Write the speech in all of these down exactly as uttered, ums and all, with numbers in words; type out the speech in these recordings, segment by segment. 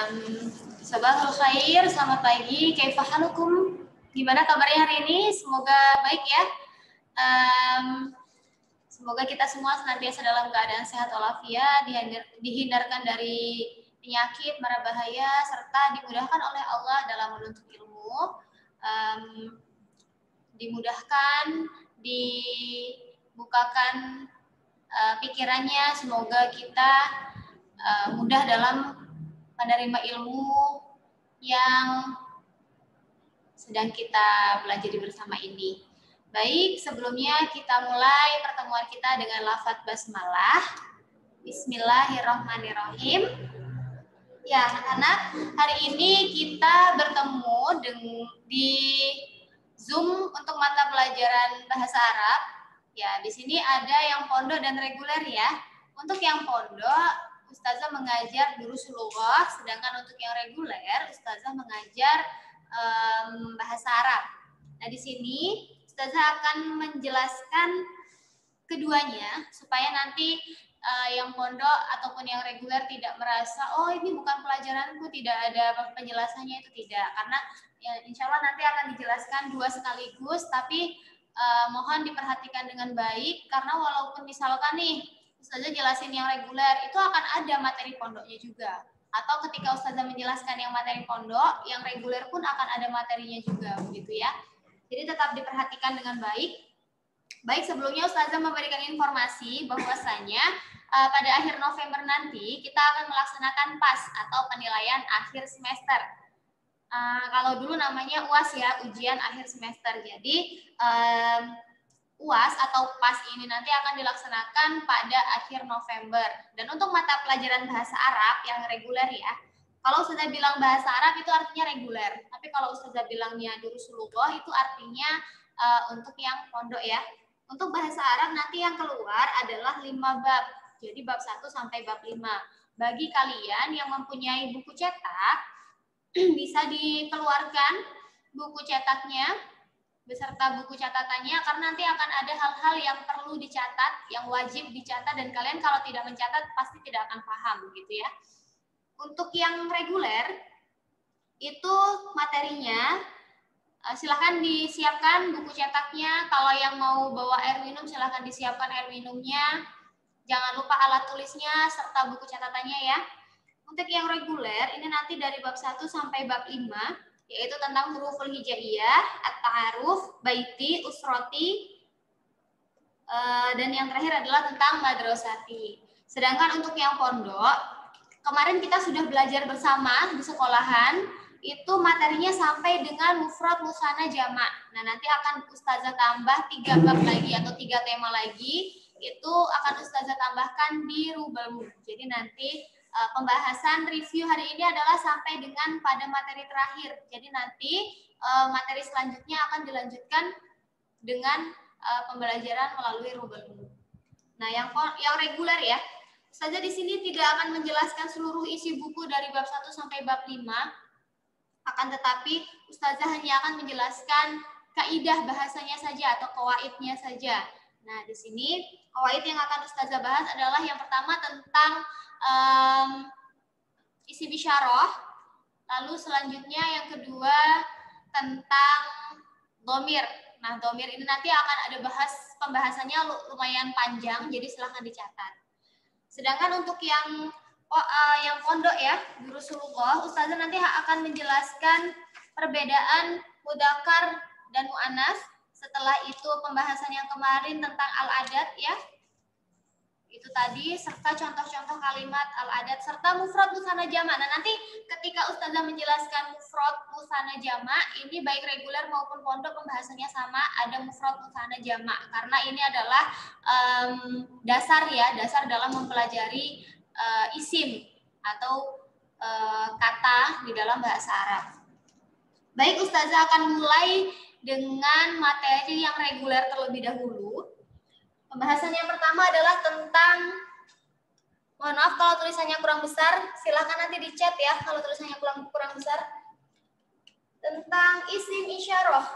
Um, Sabahul khair, selamat pagi. Kaifa halukum? Gimana kabarnya hari ini? Semoga baik ya. Um, semoga kita semua senantiasa dalam keadaan sehat walafiat, dihindarkan dari penyakit, mara bahaya, serta dimudahkan oleh Allah dalam menuntut ilmu. Um, dimudahkan, dibukakan uh, pikirannya. Semoga kita uh, mudah dalam menerima ilmu yang sedang kita pelajari bersama ini. Baik, sebelumnya kita mulai pertemuan kita dengan lafaz basmalah. Bismillahirrahmanirrahim. Ya, anak-anak, hari ini kita bertemu di Zoom untuk mata pelajaran bahasa Arab. Ya, di sini ada yang pondok dan reguler ya. Untuk yang pondok, Ustazah mengajar durusul lughah, sedangkan untuk yang reguler, Ustazah mengajar um, bahasa Arab. Nah, di sini Ustazah akan menjelaskan keduanya supaya nanti uh, yang pondok ataupun yang reguler tidak merasa, oh ini bukan pelajaranku, tidak ada penjelasannya, itu tidak. Karena ya, insya Allah nanti akan dijelaskan dua sekaligus, tapi uh, mohon diperhatikan dengan baik, karena walaupun misalkan nih, Ustazah jelasin yang reguler, itu akan ada materi pondoknya juga. Atau ketika Ustazah menjelaskan yang materi pondok, yang reguler pun akan ada materinya juga, begitu ya. Jadi tetap diperhatikan dengan baik. Baik, sebelumnya Ustazah memberikan informasi bahwasanya uh, pada akhir November nanti kita akan melaksanakan P A S atau penilaian akhir semester. Uh, kalau dulu namanya U A S ya, ujian akhir semester. Jadi um, U A S atau P A S ini nanti akan dilaksanakan pada akhir November. Dan untuk mata pelajaran bahasa Arab yang reguler ya, kalau Ustazah bilang bahasa Arab itu artinya reguler. Tapi kalau Ustazah bilangnya durusul lughah itu artinya uh, untuk yang pondok ya. Untuk bahasa Arab nanti yang keluar adalah lima bab. Jadi bab satu sampai bab lima. Bagi kalian yang mempunyai buku cetak, bisa dikeluarkan buku cetaknya beserta buku catatannya, karena nanti akan ada hal-hal yang perlu dicatat, yang wajib dicatat, dan kalian kalau tidak mencatat pasti tidak akan paham gitu ya. Untuk yang reguler itu materinya silahkan disiapkan buku cetaknya. Kalau yang mau bawa air minum silahkan disiapkan air minumnya. Jangan lupa alat tulisnya serta buku catatannya ya. Untuk yang reguler ini nanti dari bab satu sampai bab lima, yaitu tentang huruful hijaiyah, at-ta'aruf, baiti, usroti, uh, dan yang terakhir adalah tentang madrasati. Sedangkan untuk yang pondok, kemarin kita sudah belajar bersama di sekolahan, itu materinya sampai dengan mufrad, musanna, jamak. Nah, nanti akan Ustazah tambah tiga bab lagi atau tiga tema lagi, itu akan Ustazah tambahkan di Rubal. Jadi nanti Uh, pembahasan review hari ini adalah sampai dengan pada materi terakhir. Jadi nanti uh, materi selanjutnya akan dilanjutkan dengan uh, pembelajaran melalui Rubal. Nah, yang yang reguler ya. Ustazah di sini tidak akan menjelaskan seluruh isi buku dari bab satu sampai bab lima. Akan tetapi Ustazah hanya akan menjelaskan kaidah bahasanya saja atau qawaidnya saja. Nah, di sini qawaid yang akan Ustazah bahas adalah yang pertama tentang Um, isi bisyarah, lalu selanjutnya yang kedua tentang dhamir. Nah, dhamir ini nanti akan ada bahas pembahasannya lumayan panjang, jadi silahkan dicatat. Sedangkan untuk yang oh, uh, yang pondok ya, durusul lughah, Ustazah nanti akan menjelaskan perbedaan mudzakkar dan muannas. Setelah itu pembahasan yang kemarin tentang al-adat ya. Itu tadi, serta contoh-contoh kalimat al-adat, serta mufrad, musanna, jamak. Nah, nanti ketika Ustazah menjelaskan mufrad, musanna, jamak, ini baik reguler maupun pondok pembahasannya sama, ada mufrad, musanna, jamak. Karena ini adalah um, dasar ya, dasar dalam mempelajari uh, isim atau uh, kata di dalam bahasa Arab. Baik, Ustazah akan mulai dengan materi yang reguler terlebih dahulu. Pembahasan yang pertama adalah tentang, mohon maaf kalau tulisannya kurang besar, silahkan nanti di chat ya kalau tulisannya kurang kurang besar. Tentang isim isyarah.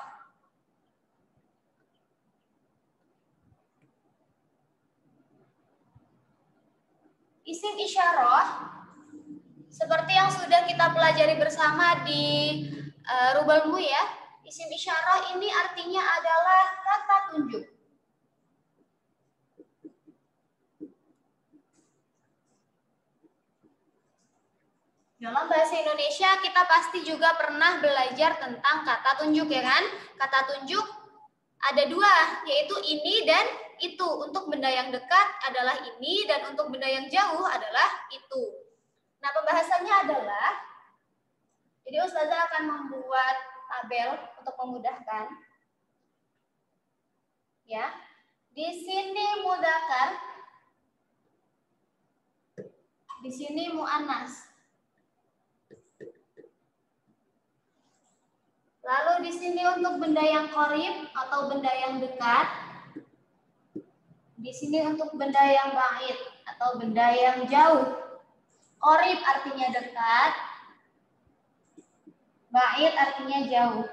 Isim isyarah Seperti yang sudah kita pelajari bersama di uh, rubelmu ya, isim isyarah ini artinya adalah kata tunjuk. Dalam bahasa Indonesia kita pasti juga pernah belajar tentang kata tunjuk ya kan? Kata tunjuk ada dua, yaitu ini dan itu. Untuk benda yang dekat adalah ini dan untuk benda yang jauh adalah itu. Nah, pembahasannya adalah, jadi Ustazah akan membuat tabel untuk memudahkan. Ya, di sini mudzakkar, di sini muannas. Lalu di sini untuk benda yang qorib atau benda yang dekat. Di sini untuk benda yang ba'id atau benda yang jauh. Qorib artinya dekat, ba'id artinya jauh.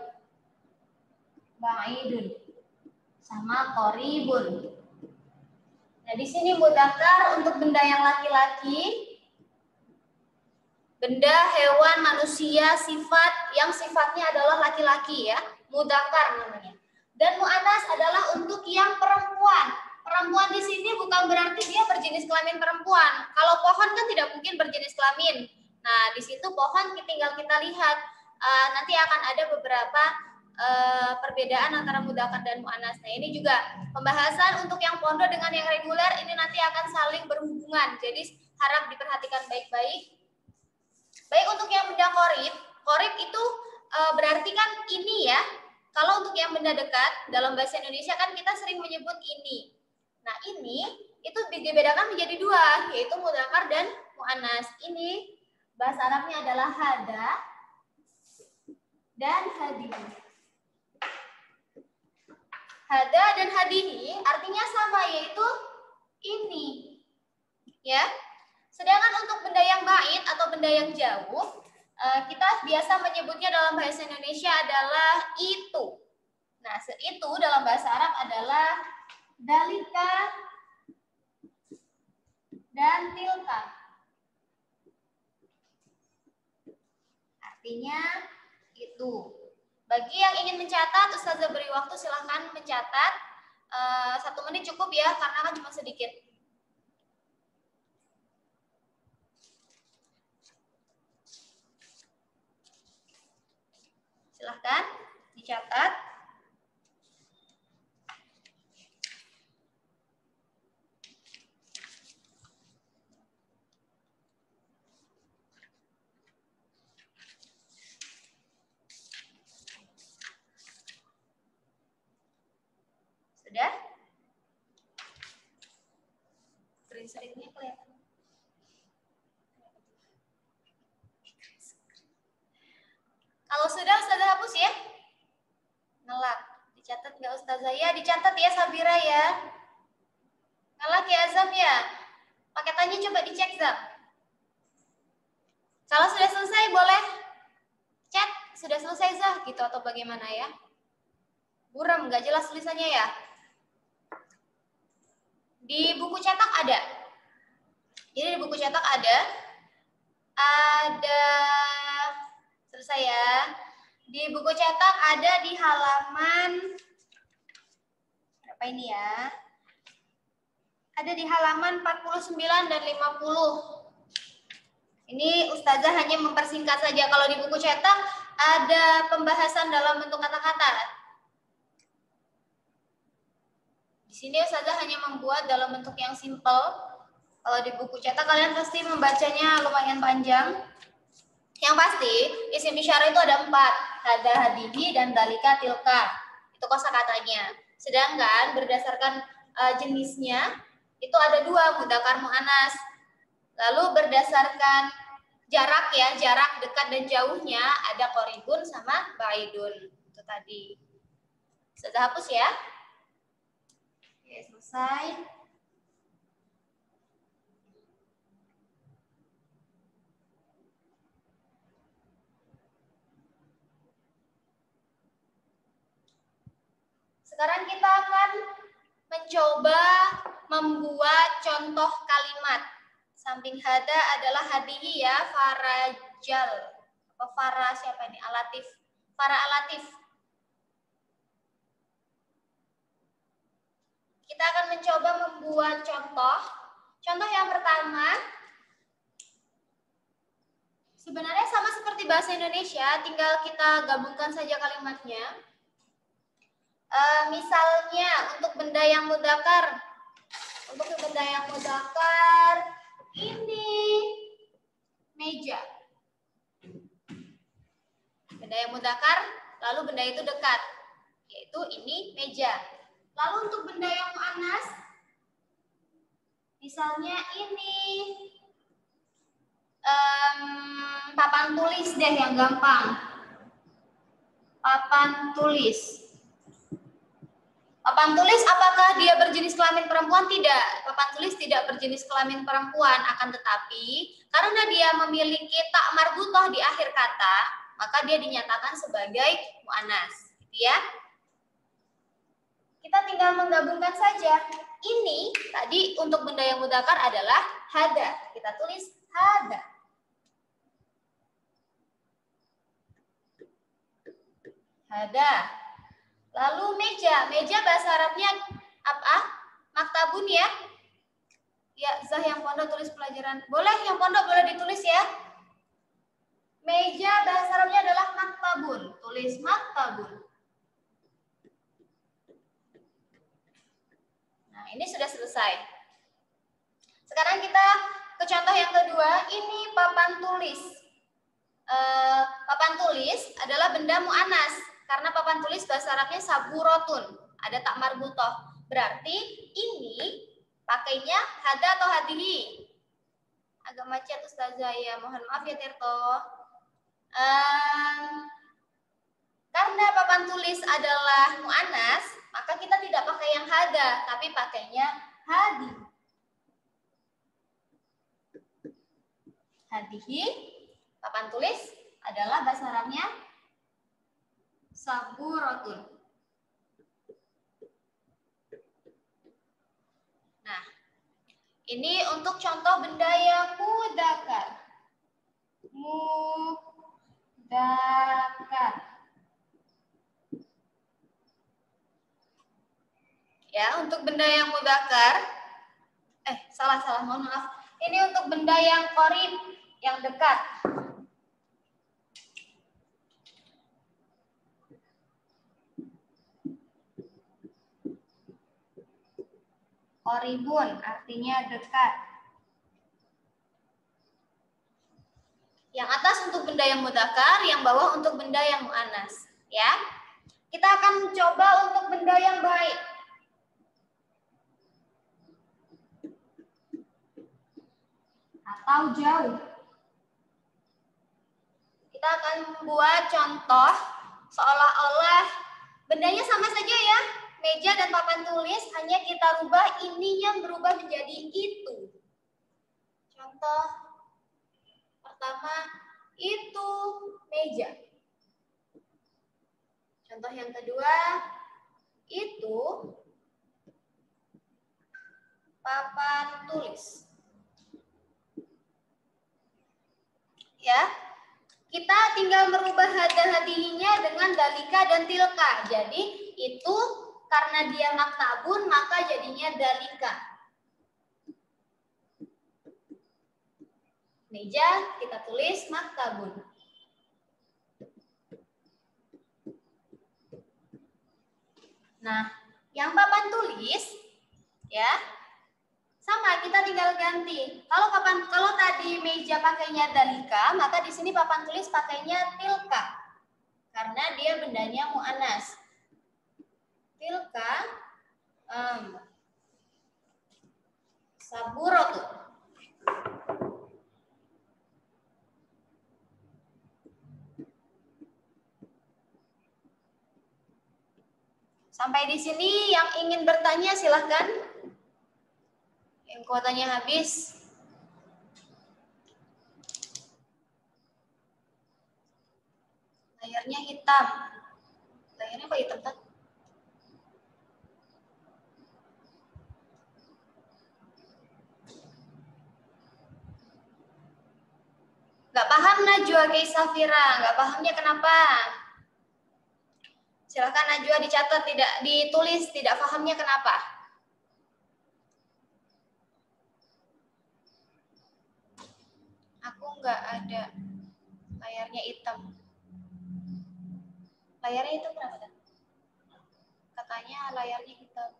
Ba'idun sama qoribun. Nah, di sini mudzakkar untuk benda yang laki-laki. Benda, hewan, manusia, sifat yang sifatnya adalah laki-laki ya, mudzakkar namanya. Dan muannas adalah untuk yang perempuan. Perempuan di sini bukan berarti dia berjenis kelamin perempuan. Kalau pohon kan tidak mungkin berjenis kelamin. Nah, di situ pohon tinggal kita lihat. Uh, nanti akan ada beberapa uh, perbedaan antara mudzakkar dan muannas. Nah, ini juga pembahasan untuk yang pondok dengan yang reguler ini nanti akan saling berhubungan. Jadi harap diperhatikan baik-baik. Baik, untuk yang benda qorib, qorib itu e, berarti kan ini ya. Kalau untuk yang benda dekat, dalam bahasa Indonesia kan kita sering menyebut ini. Nah, ini itu dibedakan menjadi dua, yaitu mudzakkar dan muannas. Ini bahasa Arabnya adalah hada dan hadihi. Hada dan hadihi artinya sama, yaitu ini. Ya. Sedangkan untuk benda yang ba'id atau benda yang jauh, kita biasa menyebutnya dalam bahasa Indonesia adalah itu. Nah, itu dalam bahasa Arab adalah dalika dan tilka. Artinya itu. Bagi yang ingin mencatat, Ustazah beri waktu, silahkan mencatat. Satu menit cukup ya, karena kan cuma sedikit. Silahkan dicatat. Sudah? Screen-screen-nya kelihatan. Kalau sudah, Ustazah hapus ya. Ngelak. Dicatat nggak Ustazah? Ya, dicatat ya Sabira ya. Ngelak ya Azam ya. Paketannya coba dicek Zam. Kalau sudah selesai boleh chat. Sudah selesai Zah gitu atau bagaimana ya. Buram, nggak jelas tulisannya ya. Di buku cetak ada. Jadi di buku cetak ada. Ada... Selesai ya. Di buku cetak ada di halaman berapa ini ya? Ada di halaman empat puluh sembilan dan lima puluh. Ini Ustazah hanya mempersingkat saja. Kalau di buku cetak ada pembahasan dalam bentuk kata-kata. Di sini Ustazah hanya membuat dalam bentuk yang simple. Kalau di buku cetak kalian pasti membacanya lumayan panjang. Yang pasti, isim isyarah itu ada empat. Hada, hadihi, dan dalika, tilka. Itu kosakatanya. Sedangkan berdasarkan uh, jenisnya, itu ada dua, mudzakkar muannas. Lalu berdasarkan jarak ya, jarak dekat dan jauhnya, ada qoribun sama ba'idun. Itu tadi. Sudah hapus ya? Oke, selesai. Sekarang kita akan mencoba membuat contoh kalimat. Samping hada adalah hadihi ya, farajal. Apa Farah siapa ini? Alatif. Farah Alatif. Kita akan mencoba membuat contoh. Contoh yang pertama, sebenarnya sama seperti bahasa Indonesia, tinggal kita gabungkan saja kalimatnya. E, misalnya untuk benda yang mudzakkar, untuk benda yang mudzakkar ini meja. Benda yang mudzakkar, lalu benda itu dekat, yaitu ini meja. Lalu untuk benda yang muannas, misalnya ini um, papan tulis deh yang gampang. Papan tulis. Papan tulis apakah dia berjenis kelamin perempuan? Tidak. Papan tulis tidak berjenis kelamin perempuan. Akan tetapi karena dia memiliki tak marbutoh di akhir kata, maka dia dinyatakan sebagai muannas. Gitu ya. Kita tinggal menggabungkan saja. Ini tadi untuk benda yang mudzakkar adalah hada. Kita tulis hada. Hada. Lalu meja. Meja bahasa Arabnya apa? Maktabun ya. Ya, Zah yang pondok tulis pelajaran. Boleh yang pondok boleh ditulis ya. Meja bahasa Arabnya adalah maktabun. Tulis maktabun. Nah, ini sudah selesai. Sekarang kita ke contoh yang kedua. Ini papan tulis. Uh, papan tulis adalah benda mu'annas. Karena papan tulis bahasa Arabnya saburotun. Ada tak marbutoh. Berarti ini pakainya hada atau hadihi. Agak macet Ustazah ya. Mohon maaf ya Tirto. Um, karena papan tulis adalah mu'annas, maka kita tidak pakai yang hada, tapi pakainya hadi. Hadihi, papan tulis adalah bahasa Arabnya saburotun. Nah, ini untuk contoh benda yang mudzakkar. Mudzakkar. Ya, untuk benda yang mudzakkar, eh salah salah mohon maaf. Ini untuk benda yang qorib, yang dekat. Qoribun artinya dekat. Yang atas untuk benda yang mudzakkar, yang bawah untuk benda yang muannas, ya. Kita akan coba untuk benda yang baik. Atau jauh. Kita akan membuat contoh seolah-olah bendanya sama saja ya. Meja dan papan tulis, hanya kita rubah ini yang berubah menjadi itu. Contoh pertama, itu meja. Contoh yang kedua, itu papan tulis. Ya, kita tinggal merubah hada-hadihinya dengan dalika dan tilka. Jadi itu karena dia maktabun, maka jadinya dalika. Meja kita tulis maktabun. Nah, yang papan tulis, ya, sama kita tinggal ganti. Kalau papan, kalau tadi meja pakainya dalika, maka di sini papan tulis pakainya tilka, karena dia bendanya mu'annas. Tilka um, saburotu. Sampai di sini yang ingin bertanya silahkan. Yang kuotanya habis. Layarnya hitam. Layarnya kok hitam kan? Nggak paham Najwa Keisafira, nggak pahamnya kenapa? Silahkan Najwa dicatat, tidak ditulis, tidak pahamnya kenapa? Aku nggak ada, layarnya hitam. Layarnya hitam kenapa? Katanya layarnya hitam.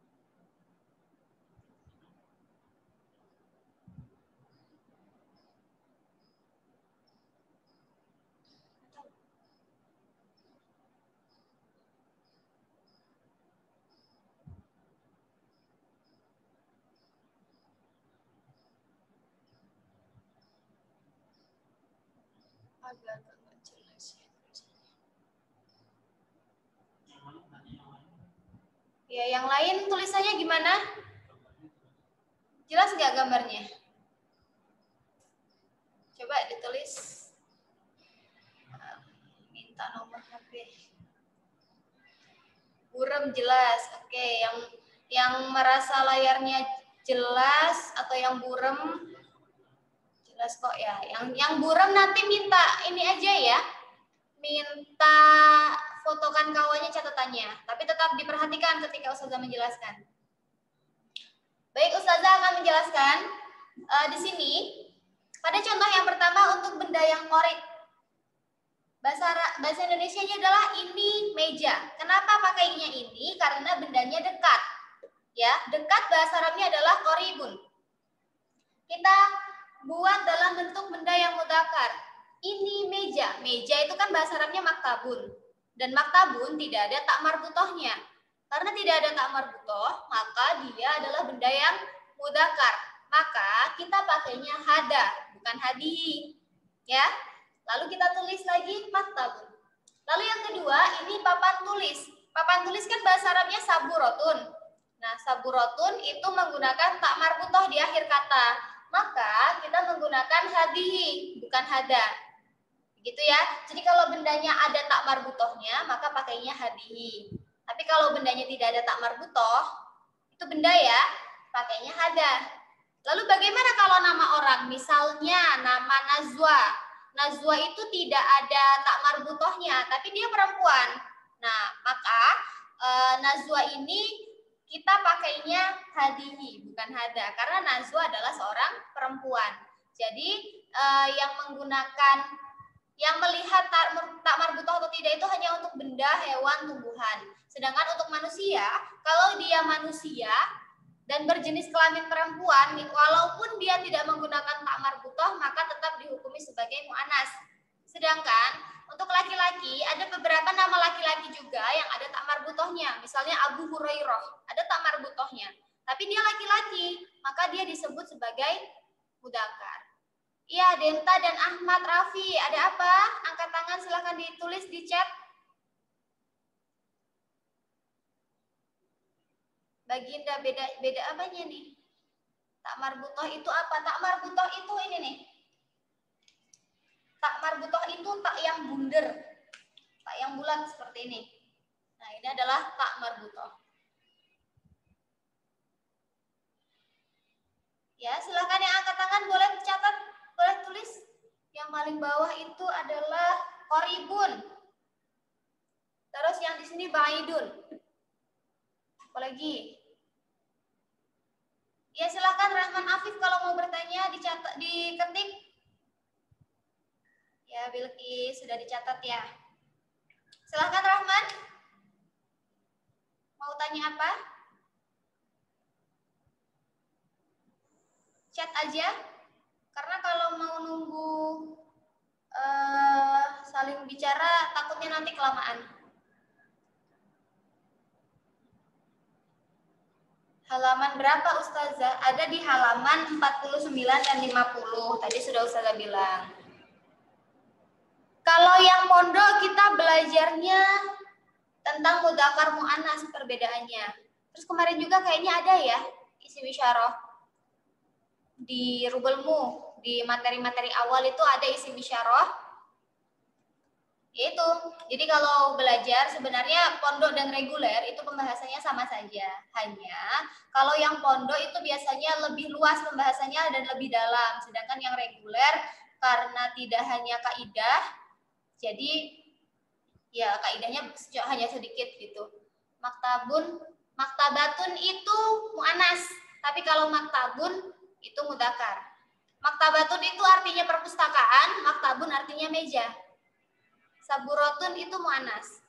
Agak nggak jelas ya. Ya, yang lain tulisannya gimana? Jelas nggak gambarnya? Coba ditulis. Minta nomor H P. Buram jelas. Oke, yang yang merasa layarnya jelas atau yang buram jelas kok ya. Yang yang buram nanti minta ini aja ya. Minta fotokan kawannya catatannya, tapi tetap diperhatikan ketika Ustazah menjelaskan. Baik, Ustazah akan menjelaskan uh, di sini pada contoh yang pertama untuk benda yang korik. Bahasa bahasa Indonesianya adalah ini meja. Kenapa pakainya ini? Karena bendanya dekat. Ya, dekat bahasa Arabnya adalah koribun. Kita buat dalam bentuk benda yang mudzakkar. Ini meja. Meja itu kan bahasa Arabnya maktabun. Dan maktabun tidak ada tak marbutohnya. Karena tidak ada tak marbutoh, maka dia adalah benda yang mudzakkar. Maka kita pakainya hada, bukan hadihi. Ya. Lalu kita tulis lagi maktabun. Lalu yang kedua, ini papan tulis. Papan tulis kan bahasa Arabnya saburotun. Nah, saburotun itu menggunakan tak marbutoh di akhir kata. Maka kita menggunakan hadihi, bukan hada. Gitu ya. Jadi kalau bendanya ada tak marbutohnya, maka pakainya hadihi. Tapi kalau bendanya tidak ada tak marbutoh, itu benda ya, pakainya hada. Lalu bagaimana kalau nama orang? Misalnya nama Nazwa. Nazwa itu tidak ada tak marbutohnya, tapi dia perempuan. Nah, maka e, Nazwa ini kita pakainya hadihi, bukan hada. Karena Nazwa adalah seorang perempuan. Jadi e, yang menggunakan yang melihat tak, tak marbutoh atau tidak itu hanya untuk benda, hewan, tumbuhan. Sedangkan untuk manusia, kalau dia manusia dan berjenis kelamin perempuan, walaupun dia tidak menggunakan tak marbutoh, maka tetap dihukumi sebagai mu'annas. Sedangkan untuk laki-laki, ada beberapa nama laki-laki juga yang ada tak marbutohnya. Misalnya Abu Hurairah, ada tak marbutohnya. Tapi dia laki-laki, maka dia disebut sebagai mudzakkar. Iya, Denta dan Ahmad Raffi, ada apa? Angkat tangan, silahkan ditulis di chat. Baginda, beda beda apanya nih? Tak marbutoh itu apa? Tak marbutoh itu ini nih. Tak marbutoh itu tak yang bunder. Tak yang bulat seperti ini. Nah, ini adalah tak marbutoh. Ya, silahkan yang angkat tangan boleh catat. Boleh tulis. Yang paling bawah itu adalah koribun. Terus yang di sini baidun. Apalagi? Ya, silakan Rahman Afif kalau mau bertanya dicatat, diketik. Ya, Bilki sudah dicatat ya. Silakan Rahman. Mau tanya apa? Chat aja. Karena kalau mau nunggu uh, saling bicara, takutnya nanti kelamaan. Halaman berapa Ustazah? Ada di halaman empat puluh sembilan dan lima puluh. Tadi sudah Ustazah bilang. Kalau yang pondok kita belajarnya tentang mudzakkar mu'annas perbedaannya. Terus kemarin juga kayaknya ada ya isi wisyarah. Di rubelmu, di materi-materi awal itu ada isi wisyarah. Yaitu, jadi kalau belajar sebenarnya pondok dan reguler itu pembahasannya sama saja. Hanya kalau yang pondok itu biasanya lebih luas pembahasannya dan lebih dalam. Sedangkan yang reguler karena tidak hanya kaidah, jadi ya kaidahnya hanya sedikit gitu. Maktabun, maktabatun itu mu'anas, tapi kalau maktabun itu mudzakkar. Maktabatun itu artinya perpustakaan, maktabun artinya meja. Saburatun itu mu'anas.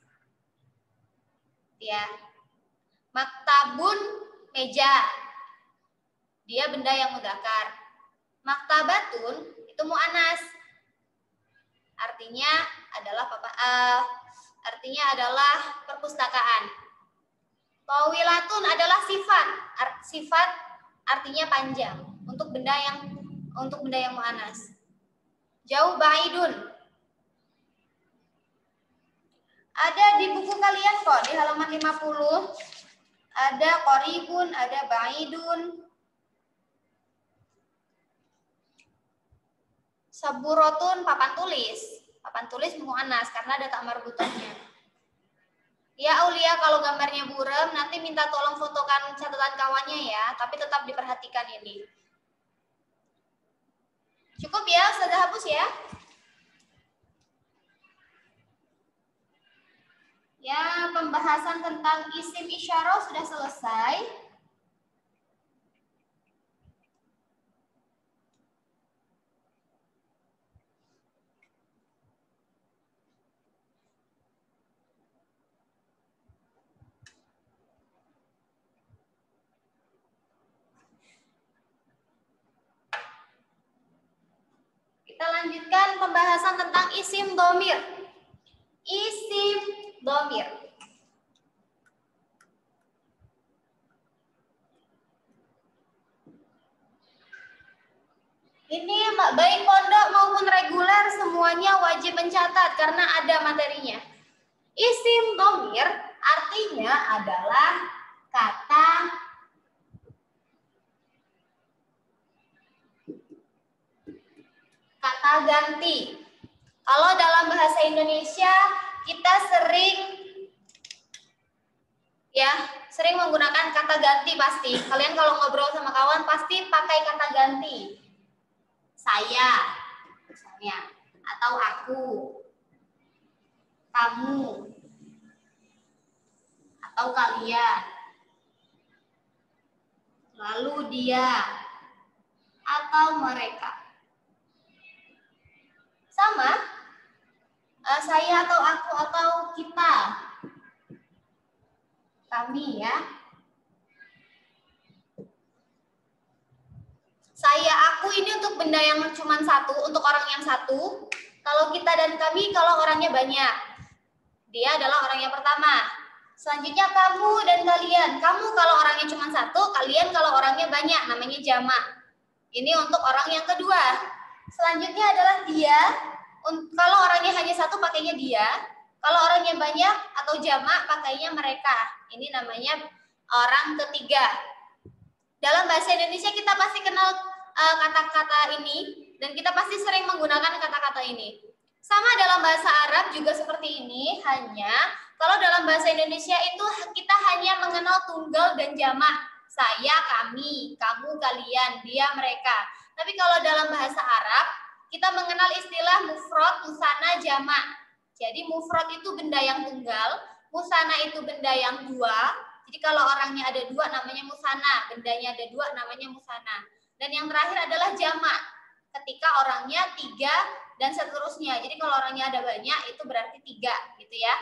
Ya. Maktabun meja. Dia benda yang mudzakkar. Maktabatun itu mu'anas. Artinya adalah papa, uh, artinya adalah perpustakaan. Tawilatun adalah sifat. Art, sifat artinya panjang untuk benda yang untuk benda yang mu'anas. Jauh baidun. Ada di buku kalian kok di halaman lima puluh. Ada qoribun, ada baidun. Saburotun papan tulis. Papan tulis mu'anas karena ada tak marbutohnya. Ya Aulia, kalau gambarnya buram nanti minta tolong fotokan catatan kawannya ya, tapi tetap diperhatikan ini. Cukup ya, sudah hapus ya? Ya, pembahasan tentang isim isyarah sudah selesai. Kita lanjutkan pembahasan tentang isim dhamir. Isim dhamir. Ini baik pondok maupun reguler semuanya wajib mencatat karena ada materinya. Isim dhamir artinya adalah kata kata ganti. Kalau dalam bahasa Indonesia kita sering ya, sering menggunakan kata ganti pasti. Kalian kalau ngobrol sama kawan pasti pakai kata ganti. Saya misalnya, atau aku, kamu, atau kalian. Lalu dia atau mereka. Sama, uh, saya atau aku atau kita, kami ya. Saya, aku ini untuk benda yang cuma satu, untuk orang yang satu. Kalau kita dan kami, kalau orangnya banyak. Dia adalah orang yang pertama. Selanjutnya kamu dan kalian. Kamu kalau orangnya cuma satu, kalian kalau orangnya banyak, namanya jamak. Ini untuk orang yang kedua. Selanjutnya adalah dia. Kalau orangnya hanya satu pakainya dia, kalau orangnya banyak atau jamak pakainya mereka. Ini namanya orang ketiga. Dalam bahasa Indonesia kita pasti kenal kata-kata uh, ini dan kita pasti sering menggunakan kata-kata ini. Sama dalam bahasa Arab juga seperti ini, hanya kalau dalam bahasa Indonesia itu kita hanya mengenal tunggal dan jamak. Saya, kami, kamu, kalian, dia, mereka. Tapi kalau dalam bahasa Arab kita mengenal istilah mufrad, musana, jamak. Jadi mufrad itu benda yang tunggal, musana itu benda yang dua. Jadi kalau orangnya ada dua namanya musana, bendanya ada dua namanya musana. Dan yang terakhir adalah jamak, ketika orangnya tiga dan seterusnya. Jadi kalau orangnya ada banyak itu berarti tiga, gitu ya.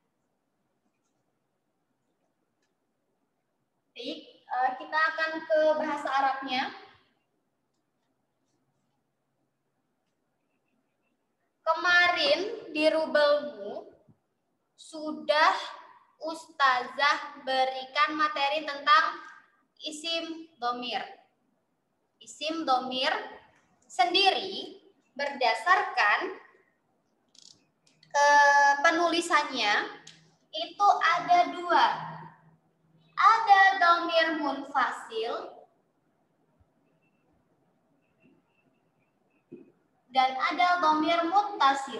Baik, kita akan ke bahasa Arabnya. Kemarin di Rubelmu sudah Ustazah berikan materi tentang isim dhamir. Isim dhamir sendiri berdasarkan eh, penulisannya itu ada dua. Ada dhamir munfasil dan ada dhamir muttasil.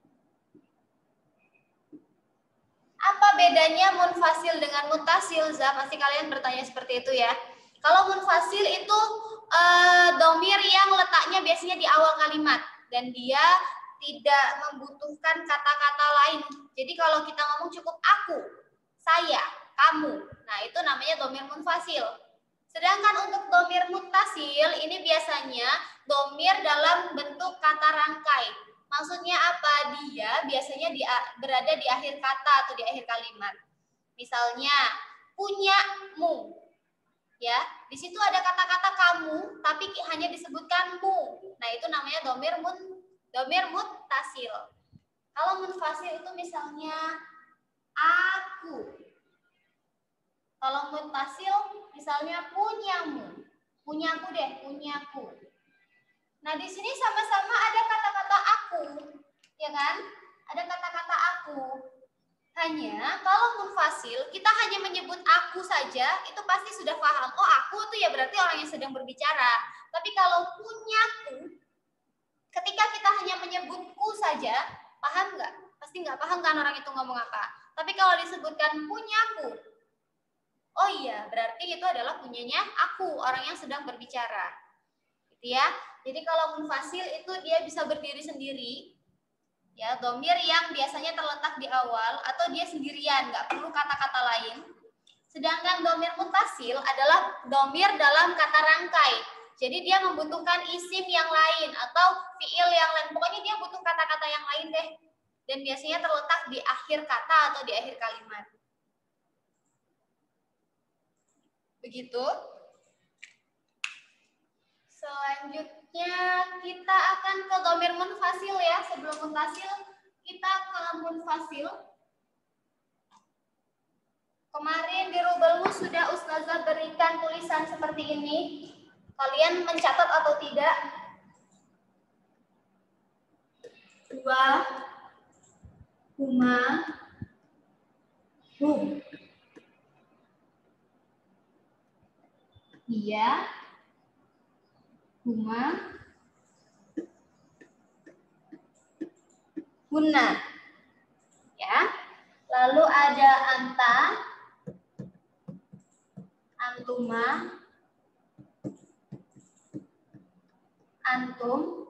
Apa bedanya munfasil dengan muttasil? Zah, pasti kalian bertanya seperti itu ya. Kalau munfasil itu e, dhamir yang letaknya biasanya di awal kalimat dan dia tidak membutuhkan kata-kata lain. Jadi kalau kita ngomong cukup aku, saya, kamu. Nah, itu namanya dhamir munfasil. Sedangkan untuk dhamir muttasil ini biasanya dhamir dalam bentuk kata rangkai. Maksudnya apa? Dia biasanya di, berada di akhir kata atau di akhir kalimat. Misalnya, punyamu. Ya, di situ ada kata-kata kamu, tapi hanya disebutkan mu. Nah, itu namanya dhamir mun dhamir muttasil. Kalau munfasil itu misalnya aku. Kalau muttasil misalnya punyamu. Punyaku deh, punyaku. Nah, di sini sama-sama ada kata-kata aku, ya kan? Ada kata-kata aku. Hanya kalau munfasil, kita hanya menyebut aku saja, itu pasti sudah paham. Oh, aku itu ya berarti orang yang sedang berbicara. Tapi kalau punyaku, ketika kita hanya menyebutku saja, paham nggak? Pasti nggak paham kan orang itu ngomong apa. Tapi kalau disebutkan punyaku, oh iya, berarti itu adalah punyanya aku, orang yang sedang berbicara. Gitu ya. Jadi kalau munfasil itu dia bisa berdiri sendiri. Ya, dhamir yang biasanya terletak di awal atau dia sendirian, nggak perlu kata-kata lain. Sedangkan dhamir muttasil adalah dhamir dalam kata rangkai. Jadi dia membutuhkan isim yang lain atau fiil yang lain. Pokoknya dia butuh kata-kata yang lain deh. Dan biasanya terletak di akhir kata atau di akhir kalimat. Begitu. Selanjutnya kita akan ke dhamir munfasil ya. Sebelum munfasil kita ke munfasil. Kemarin di rubelmu sudah Ustazah berikan tulisan seperti ini. Kalian mencatat atau tidak? Dua, huma, hum. Dia, huma, hunna. Ya. Lalu ada anta, antuma, antum,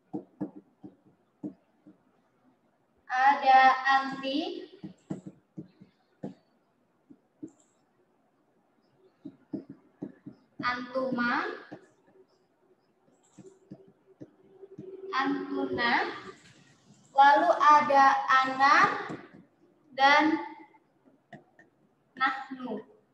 ada anti, antuma, antuna, lalu ada ana dan nahnu.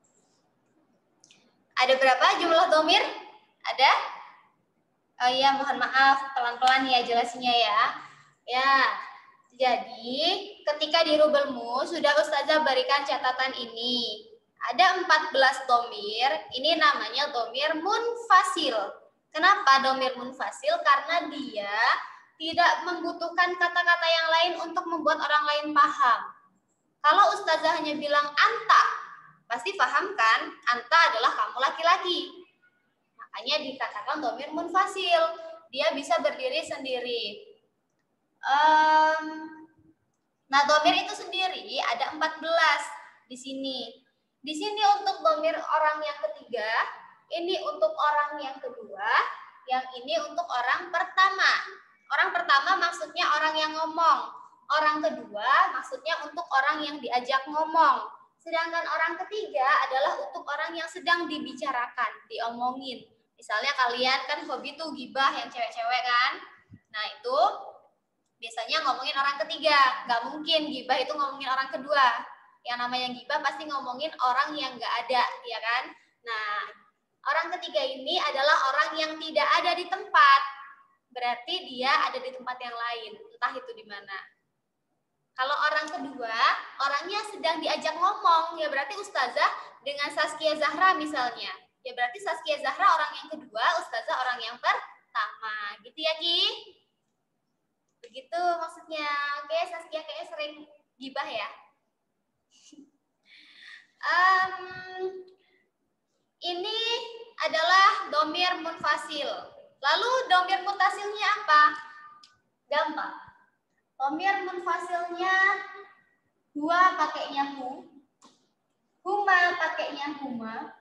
Ada berapa jumlah dhamir? Ada? Oh iya, mohon maaf, pelan-pelan ya jelasinnya ya. Ya, jadi ketika di rubelmu sudah Ustazah berikan catatan ini. Ada empat belas dhamir, ini namanya dhamir munfasil. Kenapa dhamir munfasil? Karena dia tidak membutuhkan kata-kata yang lain untuk membuat orang lain paham. Kalau Ustazah hanya bilang anta, pasti paham kan? Anta adalah kamu laki-laki. Makanya dikatakan dhamir munfasil. Dia bisa berdiri sendiri. Um, nah, dhamir itu sendiri ada empat belas di sini. Di sini untuk dhamir orang yang ketiga, ini untuk orang yang kedua, yang ini untuk orang pertama. Orang pertama maksudnya orang yang ngomong. Orang kedua maksudnya untuk orang yang diajak ngomong. Sedangkan orang ketiga adalah untuk orang yang sedang dibicarakan, diomongin. Misalnya kalian kan hobi tuh gibah yang cewek-cewek kan. Nah itu biasanya ngomongin orang ketiga. Nggak mungkin gibah itu ngomongin orang kedua. Yang namanya gibah pasti ngomongin orang yang nggak ada, ya kan? Nah, orang ketiga ini adalah orang yang tidak ada di tempat. Berarti dia ada di tempat yang lain, entah itu di mana. Kalau orang kedua, orangnya sedang diajak ngomong, ya berarti Ustazah dengan Saskia Zahra misalnya. Ya berarti Saskia Zahra orang yang kedua, Ustazah orang yang pertama. Gitu ya, Ki? Begitu maksudnya. Oke, Saskia kayaknya sering gibah ya. Um, ini adalah dhamir munfasil. Lalu dhamir muttasilnya apa? Gampang. Dhamir munfasilnya huwa pakainya hu, huma pakainya huma,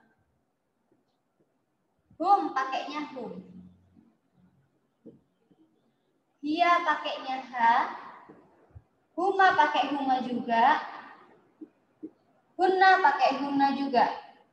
hum pakainya hum, Dia pakainya H. Huma pakai huma juga. Hunna pakai hunna juga.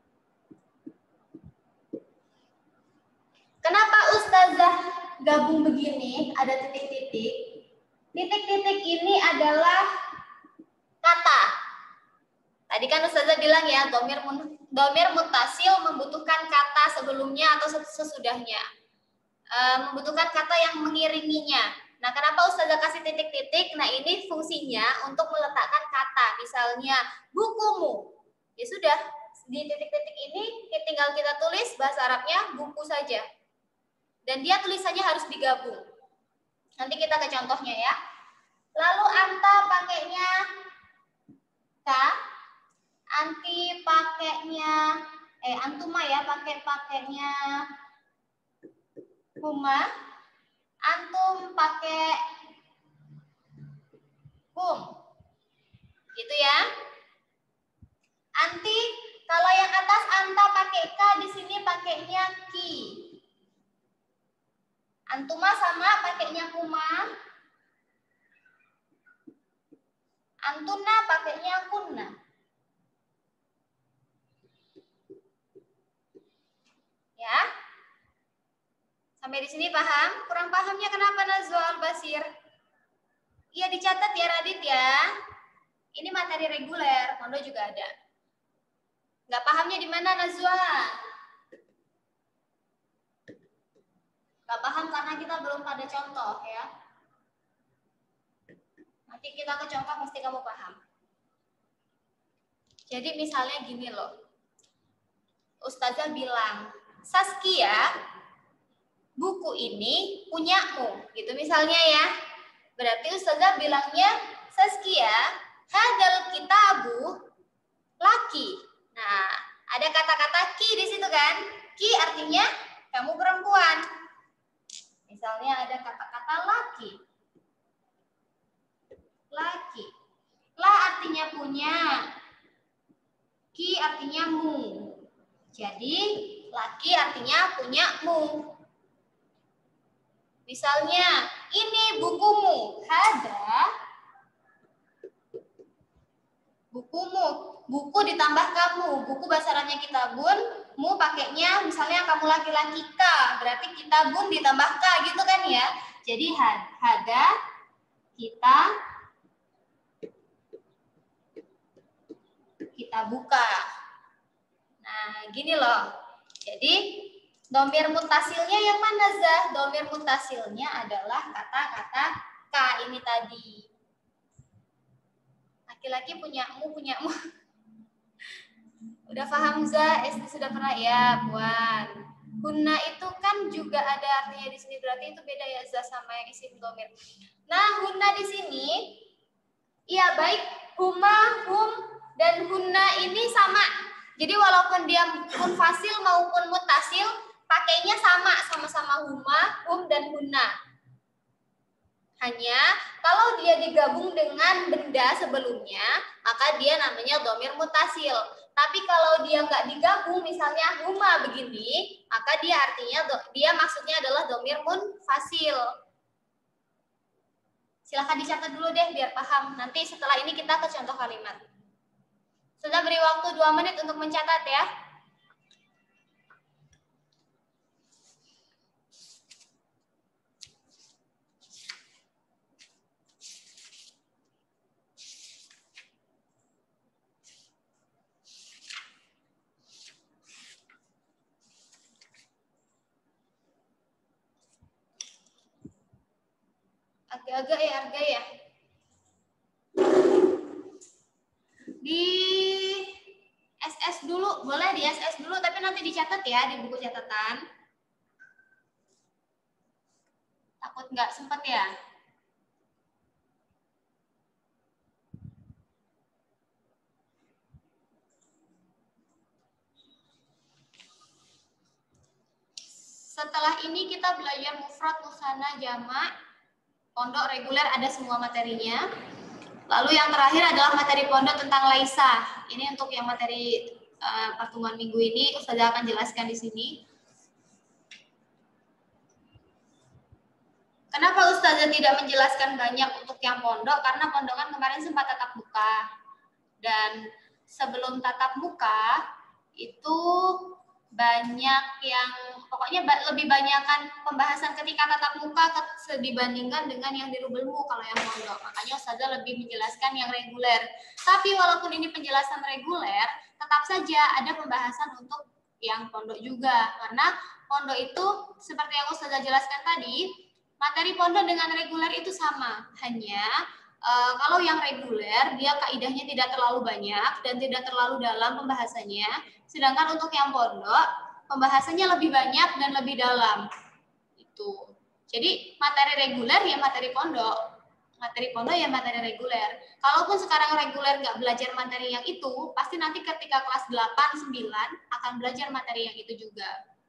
Kenapa Ustazah gabung begini? Ada titik-titik. Titik-titik ini adalah kata. Tadi kan Ustazah bilang ya, domir, domir mutasil membutuhkan kata sebelumnya atau sesudahnya. E, membutuhkan kata yang mengiringinya. Nah, kenapa Ustazah kasih titik-titik? Nah, ini fungsinya untuk meletakkan kata. Misalnya, bukumu. Ya sudah, di titik-titik ini tinggal kita tulis bahasa Arabnya buku saja. Dan dia tulisannya harus digabung. Nanti kita ke contohnya ya. Lalu anta pakainya K. Anti pakainya, eh antuma ya, pakai pakainya huma. Antum pakai hum. Gitu ya. Anti, kalau yang atas anta pakai K, di sini pakainya ki. Antuma sama pakainya huma. Antuna pakainya kunna. Ya. Sampai di sini paham? Kurang pahamnya kenapa Nazwa Al-Basir? Iya dicatat ya Radit ya. Ini materi reguler, Mondo juga ada. Nggak pahamnya di mana Nazwa? Nggak paham karena kita belum pada contoh ya. Nanti kita ke contoh pasti kamu paham. Jadi misalnya gini loh. Ustazah bilang, Saskia, buku ini punyamu. Gitu misalnya ya. Berarti Ustazah bilangnya, Saskia, hadal kitabu laki. Nah, ada kata-kata ki di situ kan? Ki artinya kamu perempuan. Misalnya ada kata-kata laki. Laki. La artinya punya. Ki artinya mu. Jadi, laki artinya punyamu. Misalnya, ini bukumu. Hada bukumu. Buku ditambah kamu. Buku bahasa Arabnya kitabun. Mu pakainya misalnya kamu laki-laki ka. Berarti kitabun ditambah ka gitu kan ya. Jadi hada kita kita buka. Nah, gini loh. Jadi domir mutasilnya yang mana Zah? Domir mutasilnya adalah kata-kata ka ini tadi. Laki-laki punyamu, punyamu. Udah paham Zah? S D sudah pernah ya, Puan. Hunna itu kan juga ada artinya di sini, berarti itu beda ya Zah sama yang isim domir. Nah, hunna di sini, iya baik huma, hum, dan hunna ini sama. Jadi walaupun dia munfasil maupun mutasil, pakainya sama, sama-sama huma, hum, dan hunna. Hanya kalau dia digabung dengan benda sebelumnya, maka dia namanya domir mutasil. Tapi kalau dia nggak digabung, misalnya huma begini, maka dia artinya dia maksudnya adalah domir munfasil. Silahkan dicatat dulu deh biar paham. Nanti setelah ini kita ke contoh kalimat. Sudah beri waktu dua menit untuk mencatat ya. Agak-agak ya harga ya. Di S S dulu, boleh di S S dulu, tapi nanti dicatat ya di buku catatan. Takut nggak sempat ya. Setelah ini kita belajar mufrad, musanna, jamak. Pondok reguler ada semua materinya. Lalu yang terakhir adalah materi pondok tentang laisa. Ini untuk yang materi uh, pertemuan minggu ini, Ustazah akan jelaskan di sini. Kenapa Ustazah tidak menjelaskan banyak untuk yang pondok? Karena pondok kan kemarin sempat tatap muka. Dan sebelum tatap muka, itu banyak yang, pokoknya lebih banyakkan pembahasan ketika tatap muka dibandingkan dengan yang di Rubelmu kalau yang pondok. Makanya Ustazah lebih menjelaskan yang reguler. Tapi walaupun ini penjelasan reguler, tetap saja ada pembahasan untuk yang pondok juga. Karena pondok itu seperti yang Ustazah jelaskan tadi, materi pondok dengan reguler itu sama. Hanya uh, kalau yang reguler dia kaidahnya tidak terlalu banyak dan tidak terlalu dalam pembahasannya. Sedangkan untuk yang pondok pembahasannya lebih banyak dan lebih dalam. Itu. Jadi materi reguler ya materi pondok. Materi pondok ya materi reguler. Kalaupun sekarang reguler nggak belajar materi yang itu, pasti nanti ketika kelas delapan, sembilan akan belajar materi yang itu juga.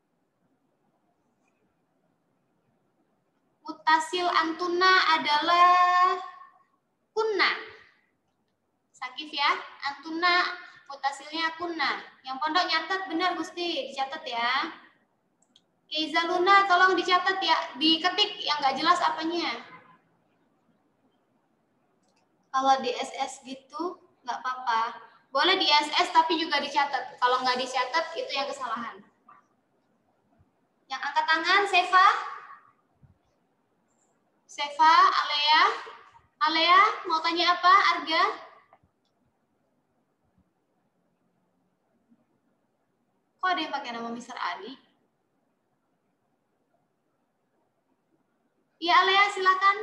Mutasil antuna adalah kunna. Sakif ya, antuna mutasilnya kunna. Yang pondok nyatet benar Gusti, dicatat ya. Keizaluna tolong dicatat ya, diketik yang nggak jelas apanya. Kalau di S S gitu nggak apa-apa. Boleh di S S tapi juga dicatat. Kalau nggak dicatat itu yang kesalahan. Yang angkat tangan, Seva. Seva, Alea. Alea, mau tanya apa, Arga? Kok ada yang pakai nama Mister Ali? Iya, Alea, silakan.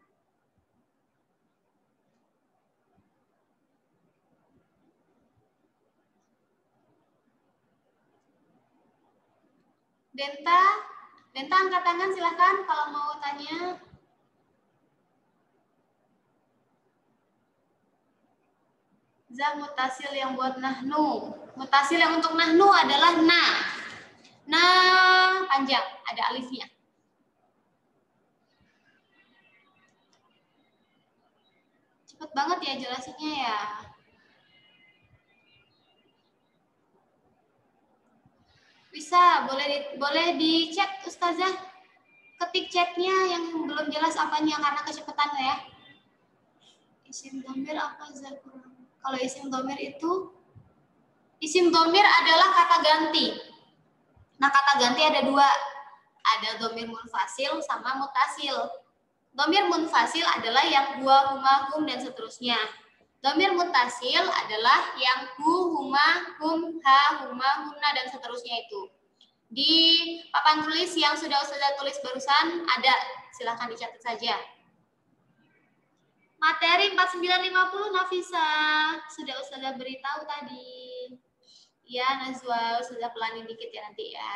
Denta, Denta angkat tangan silakan kalau mau tanya. Za mutasil yang buat nahnu. Mutasil yang untuk nahnu adalah na. Na panjang, ada alifnya. Cepet banget ya jelasinnya ya. Bisa, boleh di, boleh di chat Ustazah. Ketik chatnya yang belum jelas apanya karena kecepatan ya. Isim domir apa zakur? Kalau isim domir itu, isim domir adalah kata ganti. Nah kata ganti ada dua, ada domir munfasil sama mutasil. Domir munfasil adalah yang huwa, huma, hum dan seterusnya. Domir mutasil adalah yang hu, huma, hum, ha, huma, humna dan seterusnya itu. Di papan tulis yang sudah sudah tulis barusan ada, silahkan dicatat saja. Materi empat puluh sembilan lima puluh Nafisa sudah sudah beritahu tadi. Ya Nazwa sudah pelanin dikit ya nanti ya.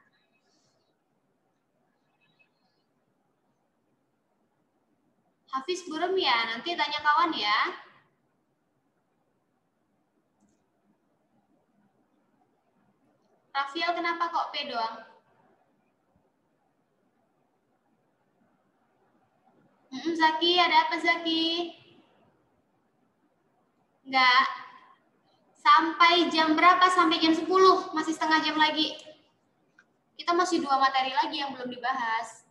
Hafiz burem ya, nanti tanya kawan ya. Rafiel kenapa kok P doang? Hmm, Zaki, ada apa Zaki? Enggak. Sampai jam berapa? Sampai jam sepuluh, masih setengah jam lagi. Kita masih dua materi lagi yang belum dibahas.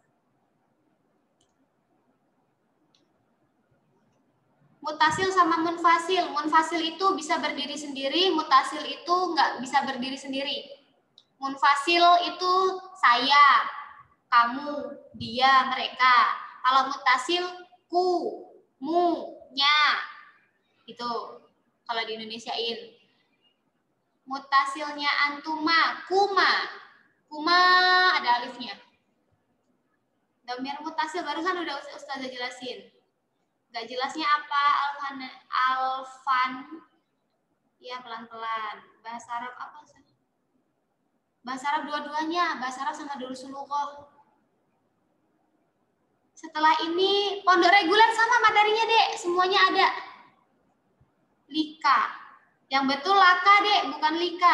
Mutasil sama munfasil. Munfasil itu bisa berdiri sendiri, mutasil itu nggak bisa berdiri sendiri. Munfasil itu saya, kamu, dia, mereka. Kalau mutasil, ku, mu, nya. Itu kalau di Indonesiain. Mutasilnya antuma, kuma. Kuma ada alifnya. Domir mutasil barusan udah Ustazah jelasin. Gak jelasnya apa alfan alfan ya pelan-pelan. Bahasa Arab apa sih? Bahasa Arab dua-duanya, bahasa Arab sama Durus Sulukoh. Setelah ini pondok reguler sama materinya Dek, semuanya ada. Lika. Yang betul laka Dek, bukan lika.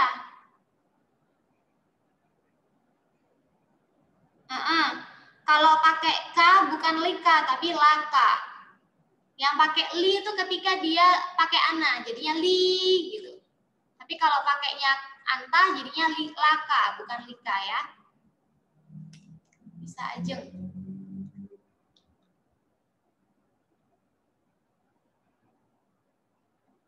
Uh-uh. Kalau pakai K bukan lika tapi laka. Yang pakai li itu ketika dia pakai ana, jadinya li gitu. Tapi kalau pakainya anta jadinya li, laka, bukan lika ya. Bisa aja.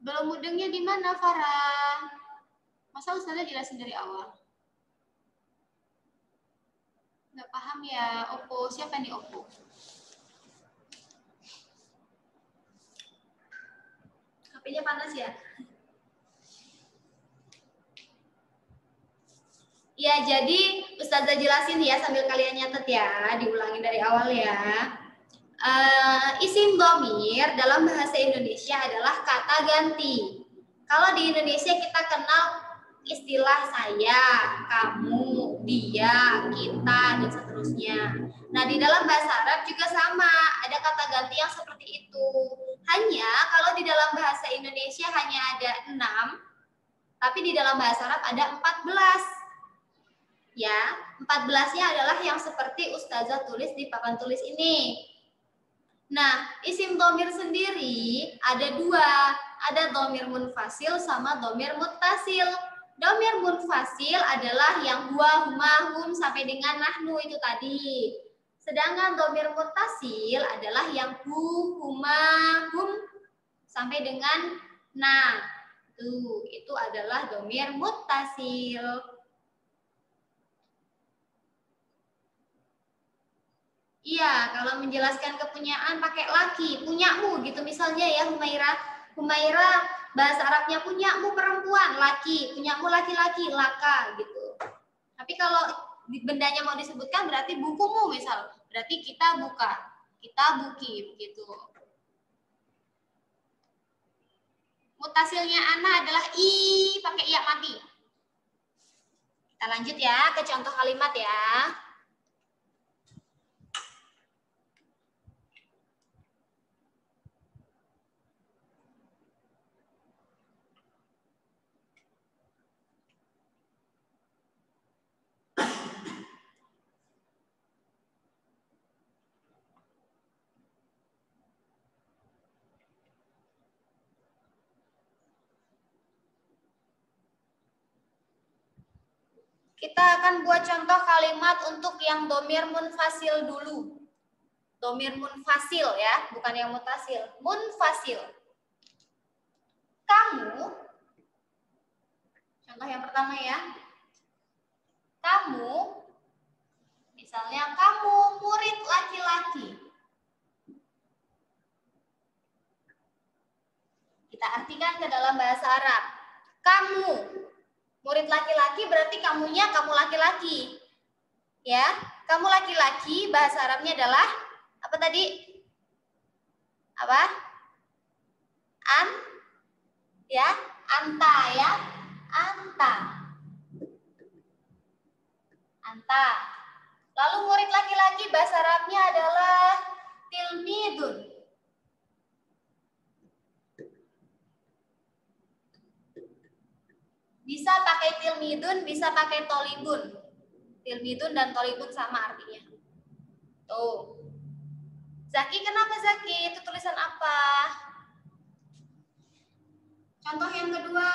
Belum mudengnya di mana, Farah? Masa Ustazah jelasin dari awal? Nggak paham ya, Oppo. Siapa nih Oppo? H P-nya panas ya? Ya, jadi Ustazah jelasin ya sambil kalian nyatet ya, diulangin dari awal ya. Uh, isim domir dalam bahasa Indonesia adalah kata ganti. Kalau di Indonesia kita kenal istilah saya, kamu, dia, kita, dan seterusnya. Nah, di dalam bahasa Arab juga sama, ada kata ganti yang seperti itu. Hanya kalau di dalam bahasa Indonesia hanya ada enam, tapi di dalam bahasa Arab ada empat belas. Ya, empat belasnya adalah yang seperti Ustazah tulis di papan tulis ini. Nah, isim domir sendiri ada dua, ada domir munfasil sama domir muttasil. Domir munfasil adalah yang huwa, huma, hum sampai dengan nahnu itu tadi. Sedangkan domir muttasil adalah yang hu, huma, hum sampai dengan na. Tuh, itu adalah domir muttasil. Iya, kalau menjelaskan kepunyaan pakai laki, punyamu gitu misalnya ya Humaira. Humaira bahasa Arabnya punyamu perempuan, laki, punyamu laki-laki, laka gitu. Tapi kalau bendanya mau disebutkan berarti bukumu misal, berarti kita buka, kita buki gitu. Mutasilnya ana adalah i pakai iya mati. Kita lanjut ya ke contoh kalimat ya. Kita akan buat contoh kalimat untuk yang domir munfasil dulu. Domir munfasil ya, bukan yang mutasil. Munfasil. Kamu, contoh yang pertama ya. Kamu, misalnya kamu murid laki-laki. Kita artikan ke dalam bahasa Arab. Kamu, murid laki-laki berarti kamunya kamu laki-laki. Ya, kamu laki-laki bahasa Arabnya adalah apa tadi? Apa? An? Ya, anta ya. Anta. Anta. Lalu murid laki-laki bahasa Arabnya adalah tilmidun. Bisa pakai tilmidun, bisa pakai tolibun. Tilmidun dan tolibun sama artinya. Tuh. Zaki, kenapa Zaki? Itu tulisan apa? Contoh yang kedua.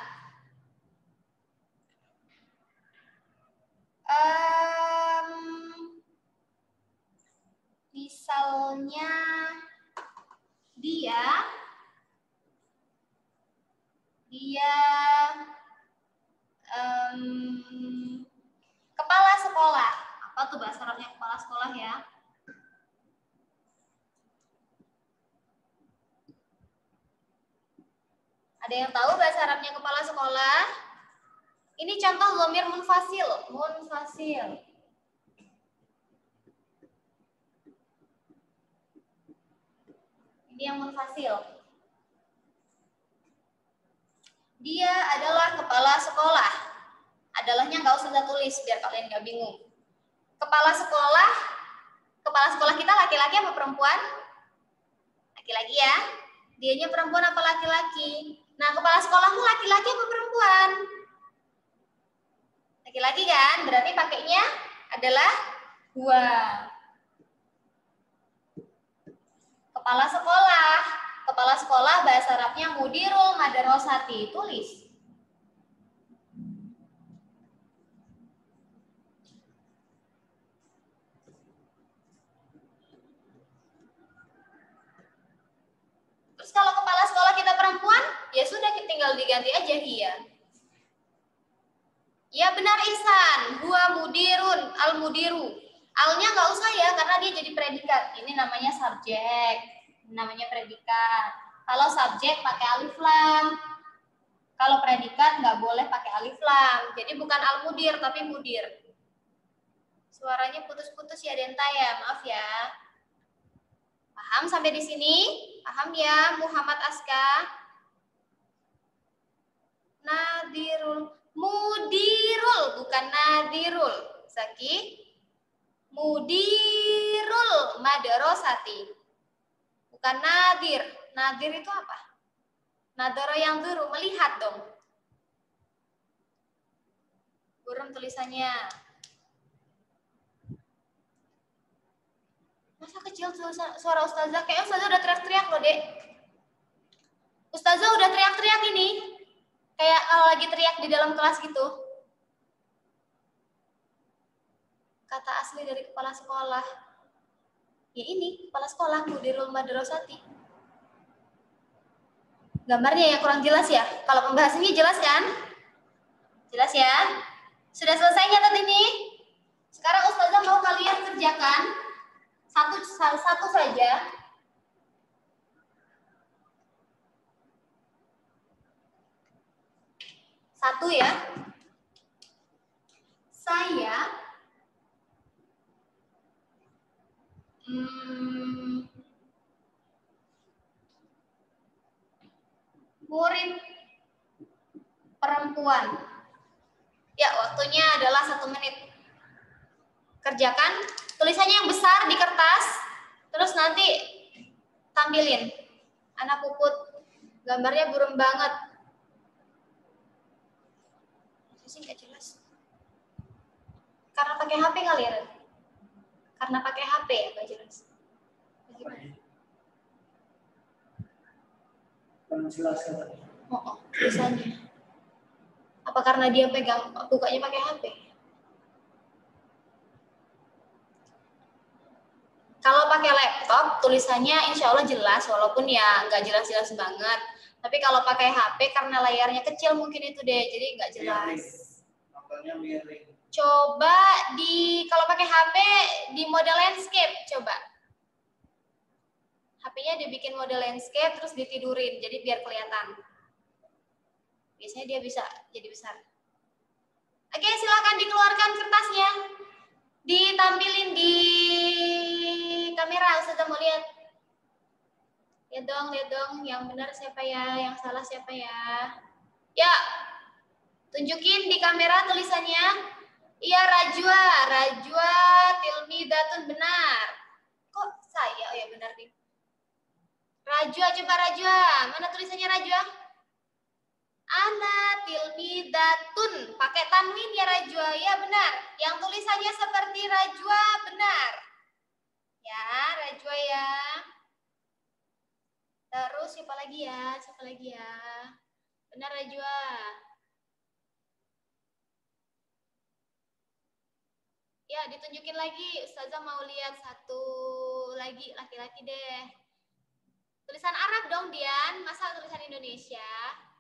Um, misalnya dia dia um, kepala sekolah. Apa tuh bahasa Arabnya kepala sekolah ya? Ada yang tahu bahasa Arabnya kepala sekolah? Ini contoh dhamir munfasil. Munfasil. Ini yang munfasil. Dia adalah kepala sekolah. Adalahnya nggak usah tulis biar kalian nggak bingung. Kepala sekolah, kepala sekolah kita laki-laki apa perempuan? Laki-laki ya. Dianya perempuan apa laki-laki? Nah, kepala sekolahmu laki-laki apa perempuan? Laki-laki kan? Berarti pakainya adalah gua. Kepala sekolah. Kepala sekolah bahasa Arabnya mudirul madarosati. Tulis. Terus kalau kepala sekolah kita perempuan, Ya sudah, tinggal diganti aja hiya. Ya benar Ihsan, huwa mudirun, al mudiru. Alnya nggak usah ya, karena dia jadi predikat. Ini namanya subjek, namanya predikat. Kalau subjek pakai alif lam. Kalau predikat nggak boleh pakai alif lam. Jadi bukan al mudir, tapi mudir. Suaranya putus-putus ya Denta ya, maaf ya. Paham sampai di sini? Paham ya Muhammad Aska? Nadirul, mudirul bukan nadirul. Zaki, mudirul madrasati. Bukan nadir. Nadir itu apa? Nadoro yang dulu, melihat dong. Burung tulisannya. Masa kecil suara Ustazah? Kayaknya Ustazah udah teriak-teriak loh, Dek. Ustazah udah teriak-teriak ini. Kayak kalau lagi teriak di dalam kelas gitu. Kata asli dari kepala sekolah. Ya ini, kepala sekolah, mudirul madrasati. Gambarnya yang kurang jelas ya? Kalau pembahasannya jelas kan? Jelas ya? Sudah selesai nyatet ini? Sekarang Ustazah mau kalian kerjakan satu satu saja. Satu ya. Saya hmm, murid perempuan. Ya, waktunya adalah satu menit. Kerjakan tulisannya yang besar di kertas, terus nanti tampilin. Anak Puput, gambarnya burem banget. Sih nggak jelas. Karena pakai H P kali ya? Karena pakai H P ya nggak jelas. Bagaimana? Jelas kan? Oh, oh, tulisannya. Apa karena dia pegang bukanya pakai H P? Kalau pakai laptop, tulisannya insya Allah jelas, walaupun ya nggak jelas-jelas banget. Tapi kalau pakai H P, karena layarnya kecil mungkin itu deh, jadi nggak jelas. Nontonnya miring. Coba di, kalau pakai H P, di mode landscape, coba. H P-nya dibikin mode landscape, terus ditidurin, jadi biar kelihatan. Biasanya dia bisa jadi besar. Oke, silakan dikeluarkan kertasnya. Ditampilin di kamera, Ustazah mau lihat. Lihat dong, lihat dong, yang benar siapa ya, yang salah siapa ya. Ya, tunjukin di kamera tulisannya. Iya, Rajwa, Rajwa Tilmidatun benar. Kok saya? Oh ya benar nih. Rajwa, coba Rajwa. Mana tulisannya Rajwa? Ana Tilmidatun. Pakai tanwin ya Rajwa. Ya benar. Yang tulisannya seperti Rajwa benar. Ya, Rajwa ya. Terus siapa lagi ya? Siapa lagi ya? Benar Rajwa. Ya, ditunjukin lagi. Ustazah mau lihat satu lagi laki-laki deh. Tulisan Arab dong, Dian. Masa tulisan Indonesia?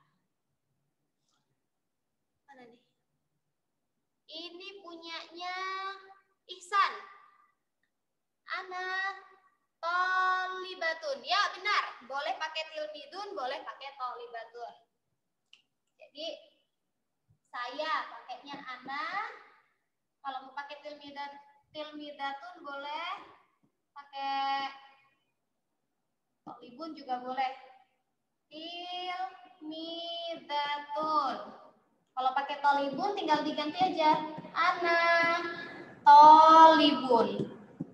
Mana nih? Ini punyanya Ihsan. Ana Tolibatun. Ya, benar. Boleh pakai tilmidun, boleh pakai tolibatun. Jadi, saya pakainya Ana. Kalau mau pakai tilmidat, tilmidatun boleh. Pakai tolibun juga boleh. Tilmidatun. Kalau pakai tolibun tinggal diganti aja. Ana tolibun.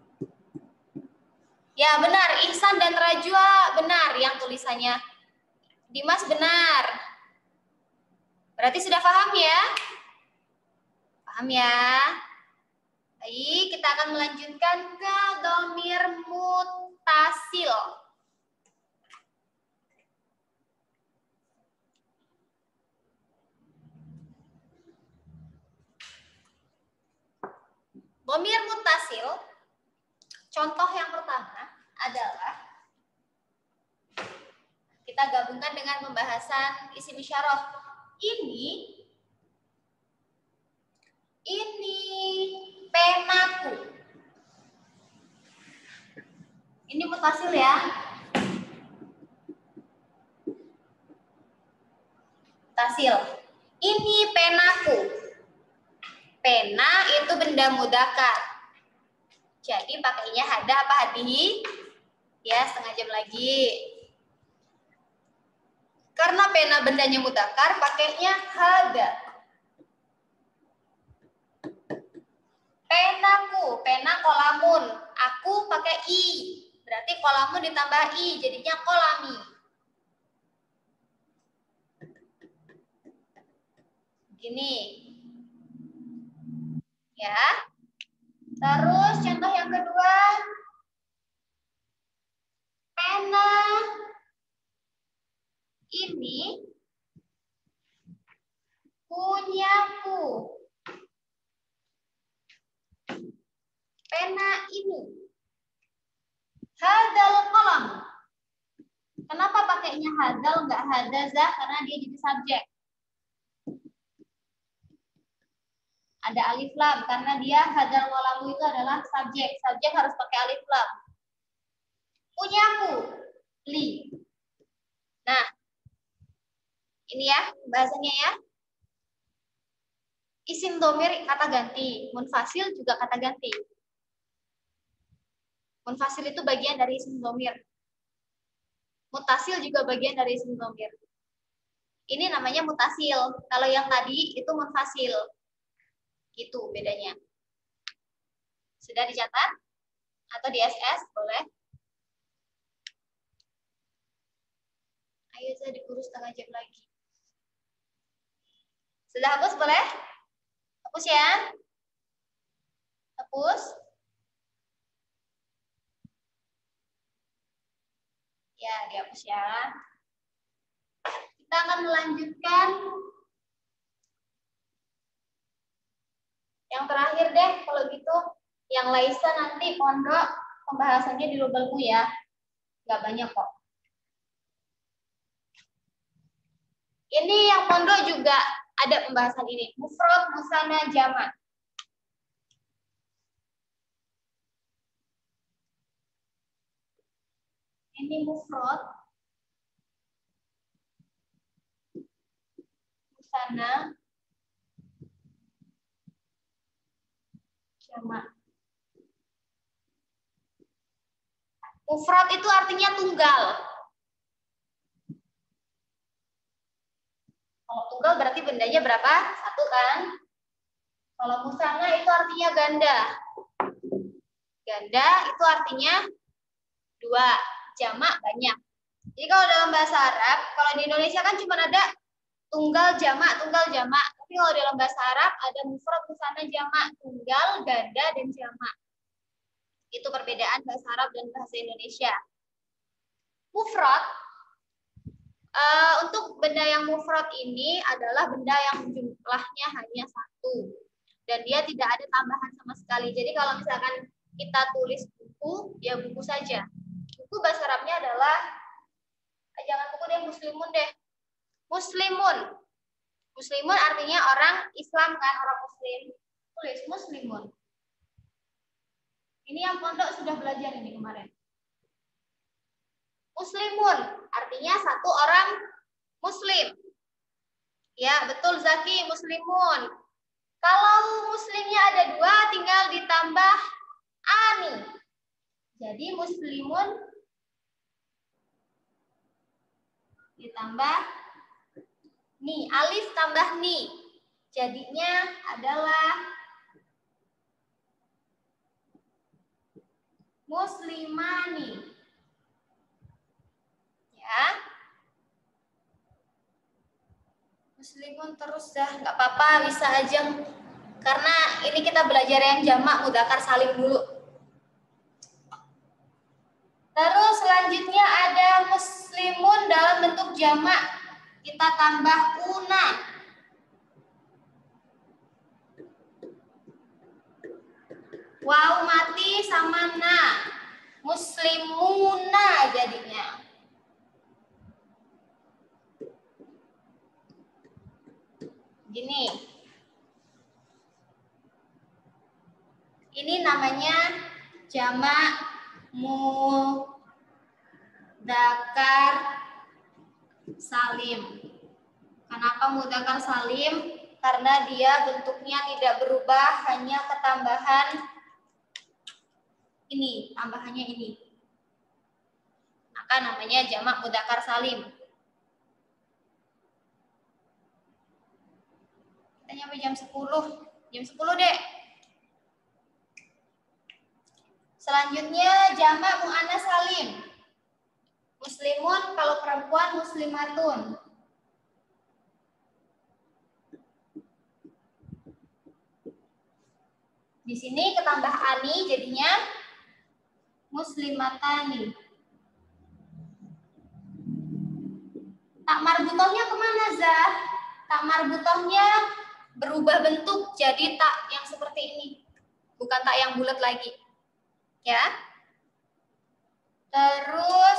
Ya benar, Ihsan dan Rajwa benar yang tulisannya. Dimas benar. Berarti sudah paham ya? Paham ya? Baik, kita akan melanjutkan ke dhamir muttasil. Dhamir muttasil, contoh yang pertama adalah, kita Kita gabungkan dengan pembahasan isim isyarah. Ini ini penaku. Ini mutasil ya. Mutasil. Ini penaku. Pena itu benda mudzakkar. Jadi pakainya hada apa hadihi? Ya, setengah jam lagi. Karena pena bendanya mudzakkar, pakainya hada. Penaku, pena kolamun. Aku pakai i. Berarti kolamun ditambah i, jadinya kolami. Gini. Ya. Terus contoh yang kedua. Pena ini punyaku. Pena ini. Hadal kolam. Kenapa pakainya hadal nggak hadazah? Karena dia jadi subjek. Ada alif lam karena dia hadal kolamu itu adalah subjek. Subjek harus pakai alif lam. Punyaku, li. Nah, ini ya bahasanya ya. Isim domir kata ganti, munfasil juga kata ganti. Munfasil itu bagian dari isim domir. Mutasil juga bagian dari isim domir. Ini namanya mutasil. Kalau yang tadi itu munfasil. Itu bedanya. Sudah dicatat? Atau di S S? Boleh. Ayo saya diburu setengah jam lagi. Sudah hapus boleh? Hapus ya? Hapus? Ya, dihapus ya. Kita akan melanjutkan yang terakhir deh, kalau gitu. Yang Laisa nanti pondok pembahasannya di Lubelmu ya. Nggak banyak kok. Ini yang pondok juga ada pembahasan ini. Mufrad, musanna, jamak. Ini mufrad, musanna, jamak. Mufrad itu artinya tunggal. Kalau tunggal berarti bendanya berapa? Satu kan? Kalau musanna itu artinya ganda. Ganda itu artinya dua. Jamak banyak. Jadi kalau dalam bahasa Arab, kalau di Indonesia kan cuma ada tunggal jamak, tunggal jamak. Tapi kalau dalam bahasa Arab ada mufrad, musanna, jamak, tunggal, ganda, dan jamak. Itu perbedaan bahasa Arab dan bahasa Indonesia. Mufrad, uh, untuk benda yang mufrad ini adalah benda yang jumlahnya hanya satu. Dan dia tidak ada tambahan sama sekali. Jadi kalau misalkan kita tulis buku, ya buku saja. Buku bahasa Arabnya adalah, jangan buku deh, muslimun deh. Muslimun. Muslimun artinya orang Islam kan, orang muslim. Tulis muslimun. Ini yang pondok sudah belajar ini kemarin. Muslimun artinya satu orang muslim. Ya, betul Zaki, muslimun. Kalau muslimnya ada dua, tinggal ditambah ani. Jadi muslimun ditambah ni, alif tambah ni. Jadinya adalah muslimani. Ya. Muslimun terus dah, nggak apa-apa, bisa aja. Karena ini kita belajar yang jamak mudzakkar salim dulu. Terus selanjutnya ada muslimun dalam bentuk jamak. Kita tambah una. Waw mati sama na. Muslimuna jadinya. Gini. Ini namanya jamak mudzakkar salim. Kenapa mudzakkar salim? Karena dia bentuknya tidak berubah, hanya ketambahan ini, tambahannya ini. Maka namanya jamak mudzakkar salim. Kita nyampe jam sepuluh. Jam sepuluh, Dek. Selanjutnya jamak muannas salim. Muslimun, kalau perempuan muslimatun. Di sini ketambah ani jadinya muslimatani. Tak marbutohnya kemana, Zah? Tak marbutohnya berubah bentuk jadi tak yang seperti ini. Bukan tak yang bulat lagi. Ya. Terus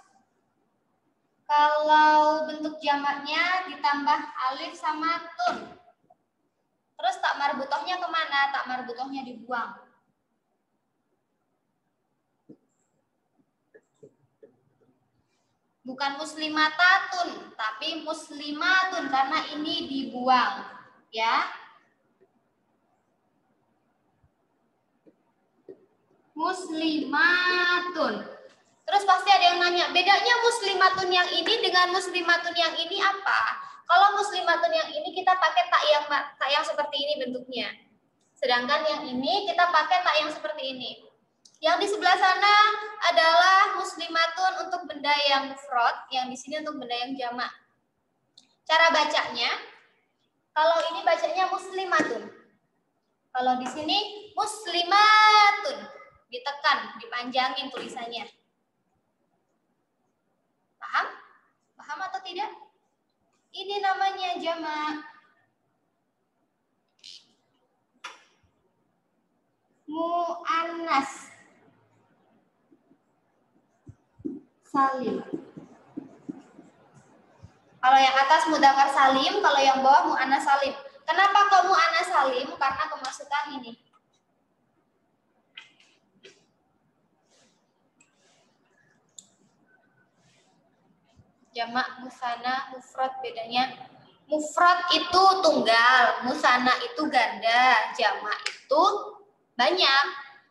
kalau bentuk jamaknya ditambah alif sama tun. Terus tak marbutohnya kemana? Tak marbutohnya dibuang. Bukan muslimatatun, tapi muslimatun karena ini dibuang, ya. Muslimatun. Terus pasti ada yang nanya, bedanya muslimatun yang ini dengan muslimatun yang ini apa? Kalau muslimatun yang ini kita pakai tak yang tak yang seperti ini bentuknya. Sedangkan yang ini kita pakai tak yang seperti ini. Yang di sebelah sana adalah muslimatun untuk benda yang mufrad, yang di sini untuk benda yang jamak. Cara bacanya, kalau ini bacanya muslimatun. Kalau di sini muslimatun, ditekan, dipanjangin tulisannya. Paham? Paham atau tidak? Ini namanya jamak. Muannas salim. Kalau yang atas mudzakkar salim, kalau yang bawah muannas salim. Kenapa kok muannas salim? Karena kemasukan ini. Jamak musanna mufrad bedanya. Mufrad itu tunggal, musanna itu ganda, jamak itu banyak.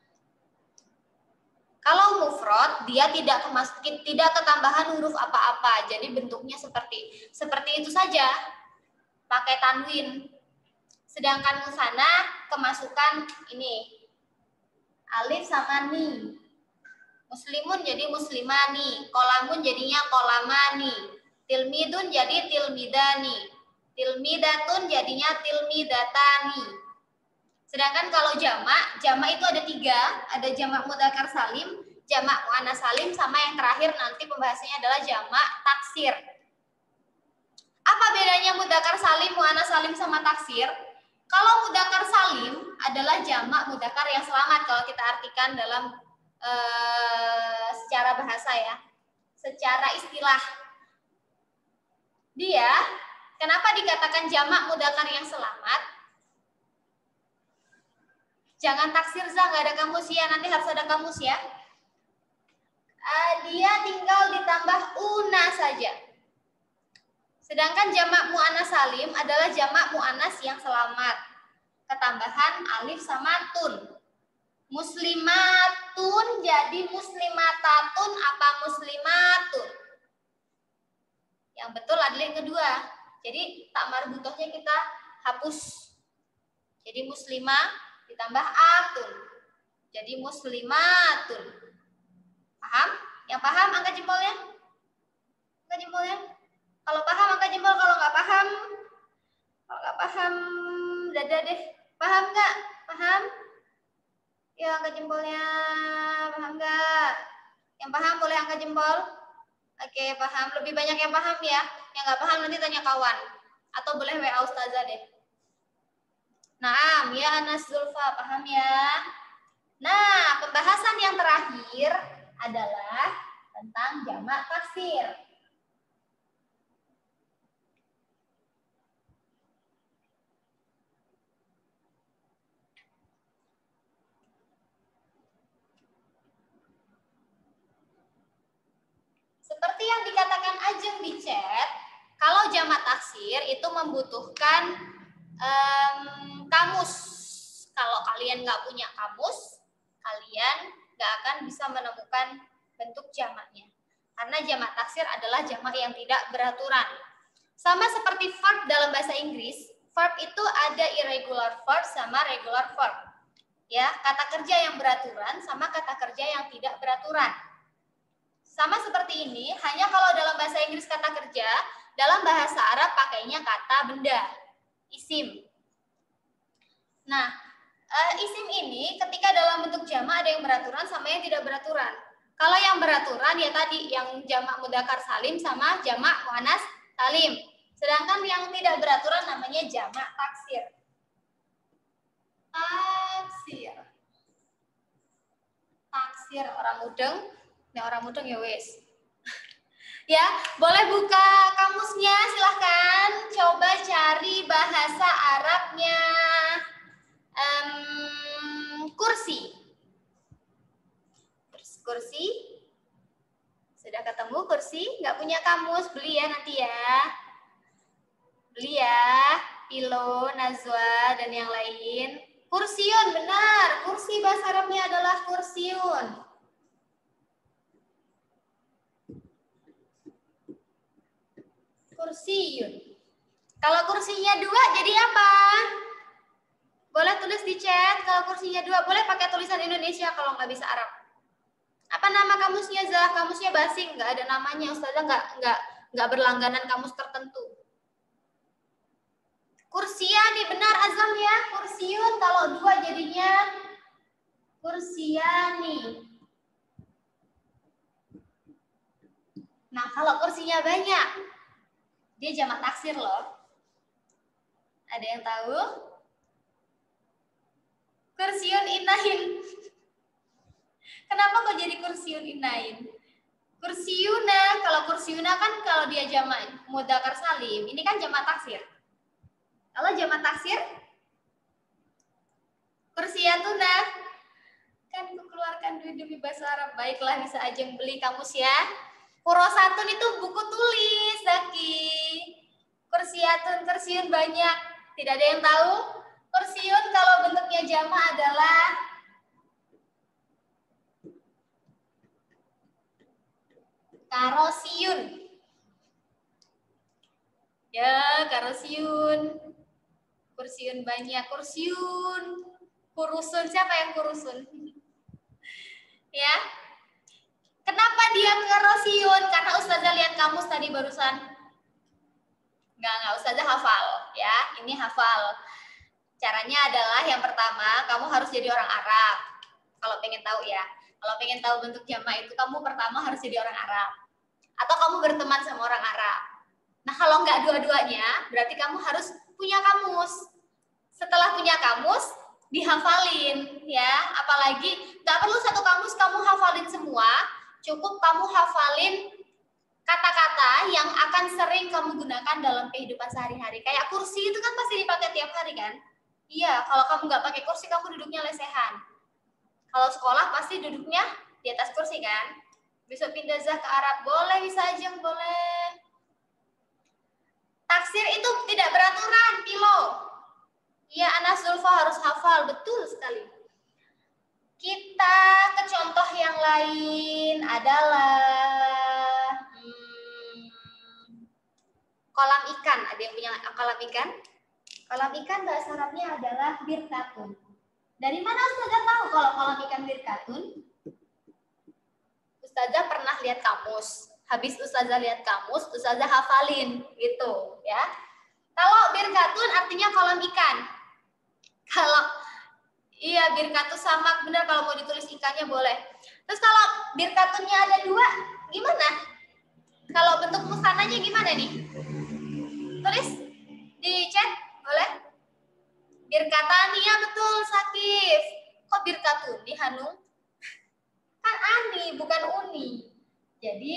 Kalau mufrad dia tidak kemasukin, tidak ketambahan huruf apa-apa, jadi bentuknya seperti seperti itu saja, pakai tanwin. Sedangkan musanna kemasukan ini alif sama ni. Muslimun jadi muslimani, kolamun jadinya kolamani, tilmidun jadi tilmidani, tilmidatun jadinya tilmidatani. Sedangkan kalau jamak, jamak itu ada tiga, ada jamak mudzakkar salim, jamak muannas salim, sama yang terakhir nanti pembahasannya adalah jamak taksir. Apa bedanya mudzakkar salim, muannas salim sama taksir? Kalau mudzakkar salim adalah jamak mudzakkar yang selamat kalau kita artikan dalam uh, secara bahasa ya, secara istilah. Dia, kenapa dikatakan jamak mudzakkar yang selamat? Jangan taksir, Zah, nggak ada kamus ya, nanti harus ada kamus ya. Uh, dia tinggal ditambah una saja. Sedangkan jamak muannas salim adalah jamak muannas yang selamat. Ketambahan alif sama tun. Muslimatun jadi muslimatatun apa muslimatun? Yang betul adalah yang kedua. Jadi tak marbutohnya kita hapus. Jadi muslimah ditambah atun. Jadi muslimatun. Paham? Yang paham angkat jempolnya. Angkat jempolnya. Kalau paham angkat jempol, kalau nggak paham, kalau nggak paham, dadah deh. Paham nggak? Paham? Ya angkat jempolnya. Paham nggak? Yang paham boleh angkat jempol. Oke, paham. Lebih banyak yang paham ya. Yang nggak paham nanti tanya kawan. Atau boleh W A Ustazah deh. Naam, ya Anas Zulfa, paham ya? Nah, pembahasan yang terakhir adalah tentang jamak taksir. Ajeng di chat, kalau jamak taksir itu membutuhkan um, kamus. Kalau kalian nggak punya kamus, kalian nggak akan bisa menemukan bentuk jamaknya. Karena jamak taksir adalah jamak yang tidak beraturan. Sama seperti verb dalam bahasa Inggris, verb itu ada irregular verb sama regular verb. Ya, kata kerja yang beraturan sama kata kerja yang tidak beraturan. Sama seperti ini, hanya kalau dalam bahasa Inggris kata kerja, dalam bahasa Arab pakainya kata benda, isim. Nah, uh, isim ini ketika dalam bentuk jamak ada yang beraturan sama yang tidak beraturan. Kalau yang beraturan ya tadi yang jamak mudzakkar salim sama jamak muannas salim. Sedangkan yang tidak beraturan namanya jamak taksir. Taksir. Taksir orang mudeng, nah orang mudeng ya wes. Ya, boleh buka kamusnya silahkan. Coba cari bahasa Arabnya. Um, kursi. Terus kursi. Sudah ketemu kursi? Nggak punya kamus, beli ya nanti ya. Beli ya, Pilo, Nazwa, dan yang lain. Kursiun, benar. Kursi bahasa Arabnya adalah kursiun. Kursiun. Kalau kursinya dua, jadi apa? Boleh tulis di chat. Kalau kursinya dua, boleh pakai tulisan Indonesia kalau nggak bisa Arab. Apa nama kamusnya, Zah? Kamusnya basing, nggak ada namanya. Ustazah nggak nggak nggak berlangganan kamus tertentu. Kursiani, benar Azam ya. Kursiun kalau dua jadinya kursiani. Nah, kalau kursinya banyak, dia jamak taksir loh. Ada yang tahu? Kursiun inain. Kenapa kok jadi kursiun inain? Kursiuna, kalau kursiuna kan kalau dia jamak mudzakkar salim, ini kan jamak taksir. Kalau jamak taksir, kursiatuna. Kan aku keluarkan duit demi bahasa Arab. Baiklah, bisa Ajeng beli kamus ya. Kurosatun itu buku tulis, Zaki. Kursiatun, kursiun banyak. Tidak ada yang tahu? Kursiun kalau bentuknya jamak adalah karosiun. Ya, karosiun. Kursiun banyak. Kursiun. Kurusun. Siapa yang kurusun? Ya. Kenapa dia karosiun? Karena Ustazah lihat kamus tadi barusan. Enggak, enggak. Ustazah hafal. Ya, ini hafal. Caranya adalah yang pertama, kamu harus jadi orang Arab. Kalau pengen tahu ya. Kalau pengen tahu bentuk jamak itu, kamu pertama harus jadi orang Arab. Atau kamu berteman sama orang Arab. Nah, kalau enggak dua-duanya, berarti kamu harus punya kamus. Setelah punya kamus, dihafalin ya. Apalagi nggak perlu satu kamus kamu hafalin semua, cukup kamu hafalin kata-kata yang akan sering kamu gunakan dalam kehidupan sehari-hari. Kayak kursi itu kan pasti dipakai tiap hari kan? Iya, kalau kamu nggak pakai kursi, kamu duduknya lesehan. Kalau sekolah pasti duduknya di atas kursi kan? Besok pindah zah ke Arab, boleh bisa aja, boleh. Taksir itu tidak beraturan, Pilo. Iya, Anas Zulfa harus hafal, betul sekali. Kita ke contoh yang lain adalah hmm, kolam ikan. Ada yang punya kolam ikan? Kolam ikan bahasa Arabnya adalah birkatun. Dari mana Ustazah tahu kalau kolam ikan birkatun? Ustazah pernah lihat kamus. Habis Ustazah lihat kamus, Ustazah hafalin gitu ya. Kalau birkatun artinya kolam ikan. Kalau iya birkatus samak, benar, kalau mau ditulis ikannya boleh. Terus kalau birkatunnya ada dua, gimana? Kalau bentuk musananya gimana nih? Tulis di chat, boleh? Birkatani, ya betul, Sakif. Kok birkatuni, Hanung? Kan ani, bukan uni. Jadi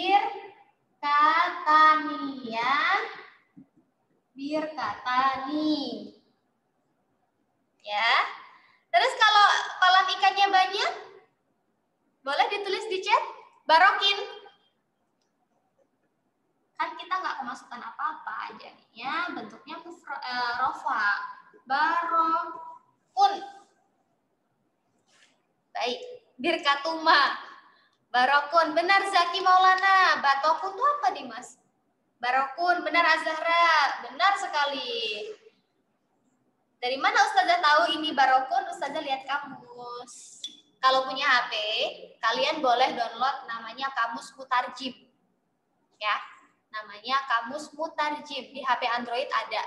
birkatani ya. Birkatani. Ya. Terus kalau kolam ikannya banyak, boleh ditulis di chat, barokin. kita nggak kemasukan apa-apa, jadinya bentuknya mufra, uh, rofa. Barokun. Baik, birkatuma. Barokun, benar Zaki Maulana. Batokun itu apa nih Mas? Barokun, benar Azhara. Benar sekali. Dari mana Ustazah tahu ini barokun? Ustazah lihat kamus. Kalau punya H P, kalian boleh download namanya Kamus Mutarjim. Ya, namanya Kamus Mutarjim. Di H P Android ada.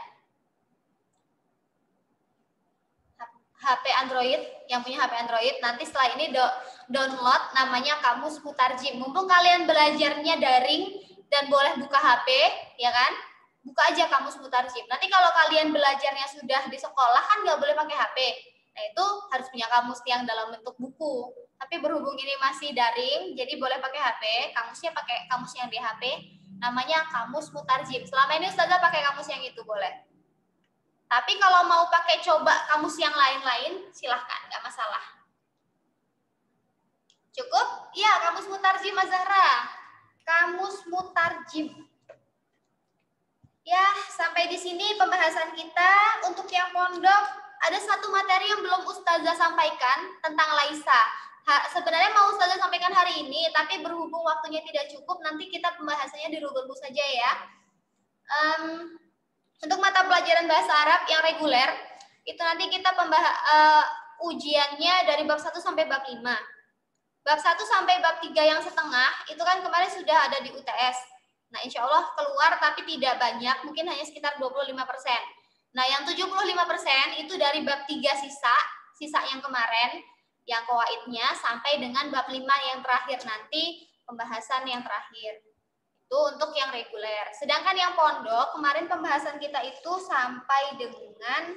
H P Android, yang punya H P Android, nanti setelah ini do download namanya Kamus Mutarjim. Mumpung kalian belajarnya daring dan boleh buka H P, ya kan? Buka aja Kamus Mutarjim. Nanti kalau kalian belajarnya sudah di sekolah kan nggak boleh pakai H P. Nah itu harus punya kamus yang dalam bentuk buku. Tapi berhubung ini masih daring, jadi boleh pakai H P. Kamusnya pakai kamus yang di H P. Namanya Kamus Mutarjim. Selama ini Ustazah pakai kamus yang itu boleh. Tapi kalau mau pakai coba kamus yang lain-lain, silahkan, nggak masalah. Cukup? Iya, Kamus Mutarjim Azhara. Kamus Mutarjim. Ya, sampai di sini pembahasan kita. Untuk yang pondok, ada satu materi yang belum Ustazah sampaikan tentang Laisa. Ha, sebenarnya mau Ustazah sampaikan hari ini, tapi berhubung waktunya tidak cukup, nanti kita pembahasannya di Rubelmu saja ya. Um, Untuk mata pelajaran bahasa Arab yang reguler, itu nanti kita pembahas uh, ujiannya dari bab satu sampai bab lima. Bab satu sampai bab tiga yang setengah, itu kan kemarin sudah ada di U T S. Nah, insya Allah keluar, tapi tidak banyak, mungkin hanya sekitar dua puluh lima persen. Nah, yang tujuh puluh lima persen itu dari bab tiga sisa, sisa yang kemarin, yang qawaidnya, sampai dengan bab lima yang terakhir nanti, pembahasan yang terakhir. Itu untuk yang reguler. Sedangkan yang pondok, kemarin pembahasan kita itu sampai dengan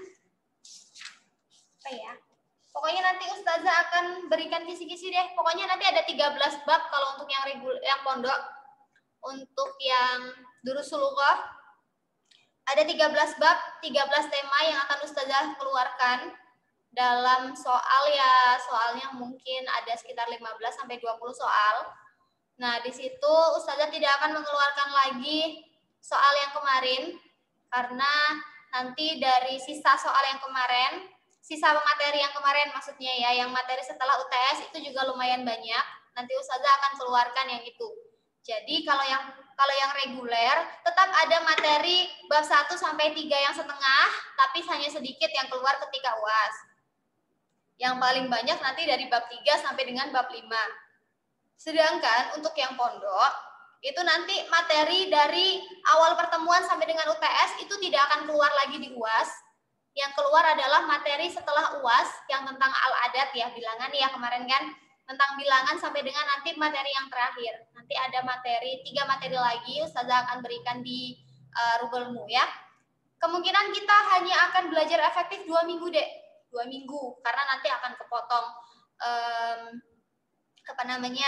apa ya? Pokoknya nanti Ustazah akan berikan kisi-kisi deh. Pokoknya nanti ada tiga belas bab kalau untuk yang reguler, yang pondok. Untuk yang Durusul Lughah ada tiga belas bab, tiga belas tema yang akan Ustazah keluarkan dalam soal ya. Soalnya mungkin ada sekitar lima belas sampai dua puluh soal. Nah, di situ Ustazah tidak akan mengeluarkan lagi soal yang kemarin, karena nanti dari sisa soal yang kemarin, sisa materi yang kemarin maksudnya ya, yang materi setelah U T S itu juga lumayan banyak, nanti Ustazah akan keluarkan yang itu. Jadi kalau yang kalau yang reguler, tetap ada materi bab satu sampai tiga yang setengah, tapi hanya sedikit yang keluar ketika U A S. Yang paling banyak nanti dari bab tiga sampai dengan bab lima. Sedangkan untuk yang pondok, itu nanti materi dari awal pertemuan sampai dengan U T S itu tidak akan keluar lagi di U A S. Yang keluar adalah materi setelah U A S yang tentang al-adat ya, bilangan ya kemarin kan, tentang bilangan sampai dengan nanti materi yang terakhir. Nanti ada materi, tiga materi lagi Ustazah akan berikan di uh, Rubelmu ya. Kemungkinan kita hanya akan belajar efektif dua minggu deh, dua minggu, karena nanti akan kepotong um, apa namanya,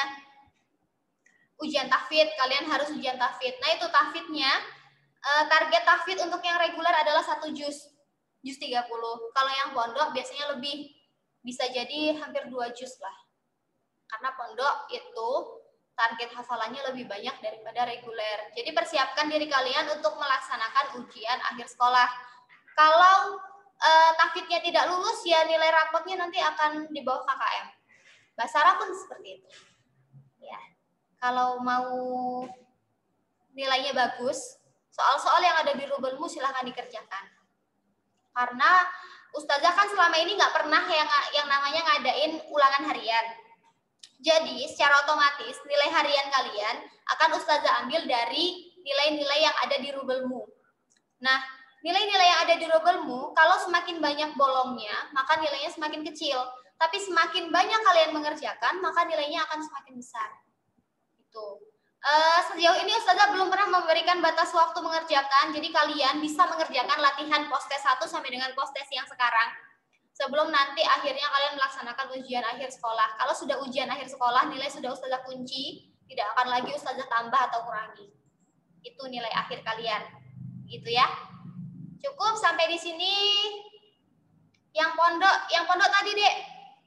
ujian tahfidz. Kalian harus ujian tahfidz. Nah itu tahfidznya, uh, target tahfidz untuk yang reguler adalah satu juz, juz tiga puluh. Kalau yang pondok biasanya lebih, bisa jadi hampir dua juz lah. Karena pondok itu target hafalannya lebih banyak daripada reguler. Jadi persiapkan diri kalian untuk melaksanakan ujian akhir sekolah. Kalau uh, tahfidznya tidak lulus, ya nilai rapotnya nanti akan di bawah K K M. Bahasa Arab pun seperti itu. Ya. Kalau mau nilainya bagus, soal-soal yang ada di Rubelmu silahkan dikerjakan. Karena Ustazah kan selama ini nggak pernah yang yang namanya ngadain ulangan harian. Jadi secara otomatis nilai harian kalian akan Ustazah ambil dari nilai-nilai yang ada di Rubelmu. Nah, nilai-nilai yang ada di Rubelmu, kalau semakin banyak bolongnya, maka nilainya semakin kecil. Tapi semakin banyak kalian mengerjakan, maka nilainya akan semakin besar. Itu. Uh, sejauh ini Ustazah belum pernah memberikan batas waktu mengerjakan, jadi kalian bisa mengerjakan latihan postes satu sampai dengan postes yang sekarang. Sebelum nanti akhirnya kalian melaksanakan ujian akhir sekolah. Kalau sudah ujian akhir sekolah, nilai sudah Ustazah kunci, tidak akan lagi Ustazah tambah atau kurangi. Itu nilai akhir kalian. Gitu ya. Cukup sampai di sini. Yang pondok, yang pondok tadi, Dek.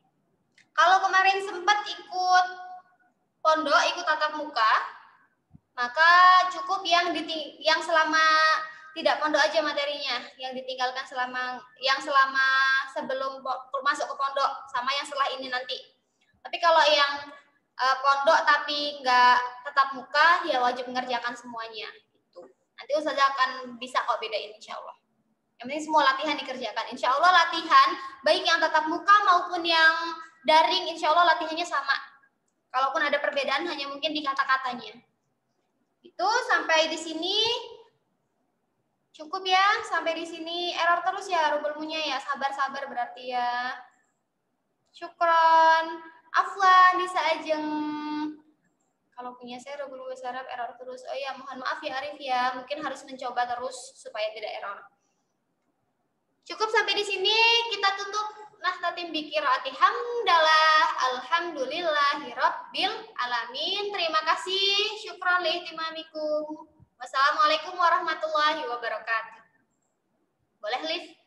Kalau kemarin sempat ikut pondok, ikut tatap muka, maka cukup yang diting yang selama tidak pondok aja materinya, yang ditinggalkan selama yang selama sebelum masuk ke pondok sama yang setelah ini nanti. Tapi kalau yang uh, pondok tapi nggak tetap muka, ya wajib mengerjakan semuanya. Itu. Nanti Ustazah akan bisa kok bedain insya Allah. Yang penting semua latihan dikerjakan. Insya Allah latihan, baik yang tatap muka maupun yang daring, insya Allah latihannya sama. Kalaupun ada perbedaan, hanya mungkin di kata-katanya. Itu sampai di sini cukup ya. Sampai di sini error terus ya rubelmunya ya. Sabar-sabar berarti ya. Syukron. Afwan, bisa ajeng. Kalau punya saya rubel bahasa Arab error terus. Oh ya, mohon maaf ya Arif ya. Mungkin harus mencoba terus supaya tidak error. Cukup sampai di sini, kita tutup Nastatim Bikiraati Hamdalah Alhamdulillahirabbil alamin. Terima kasih, syukron lihtimamikum. Wassalamualaikum warahmatullahi wabarakatuh. Boleh lift?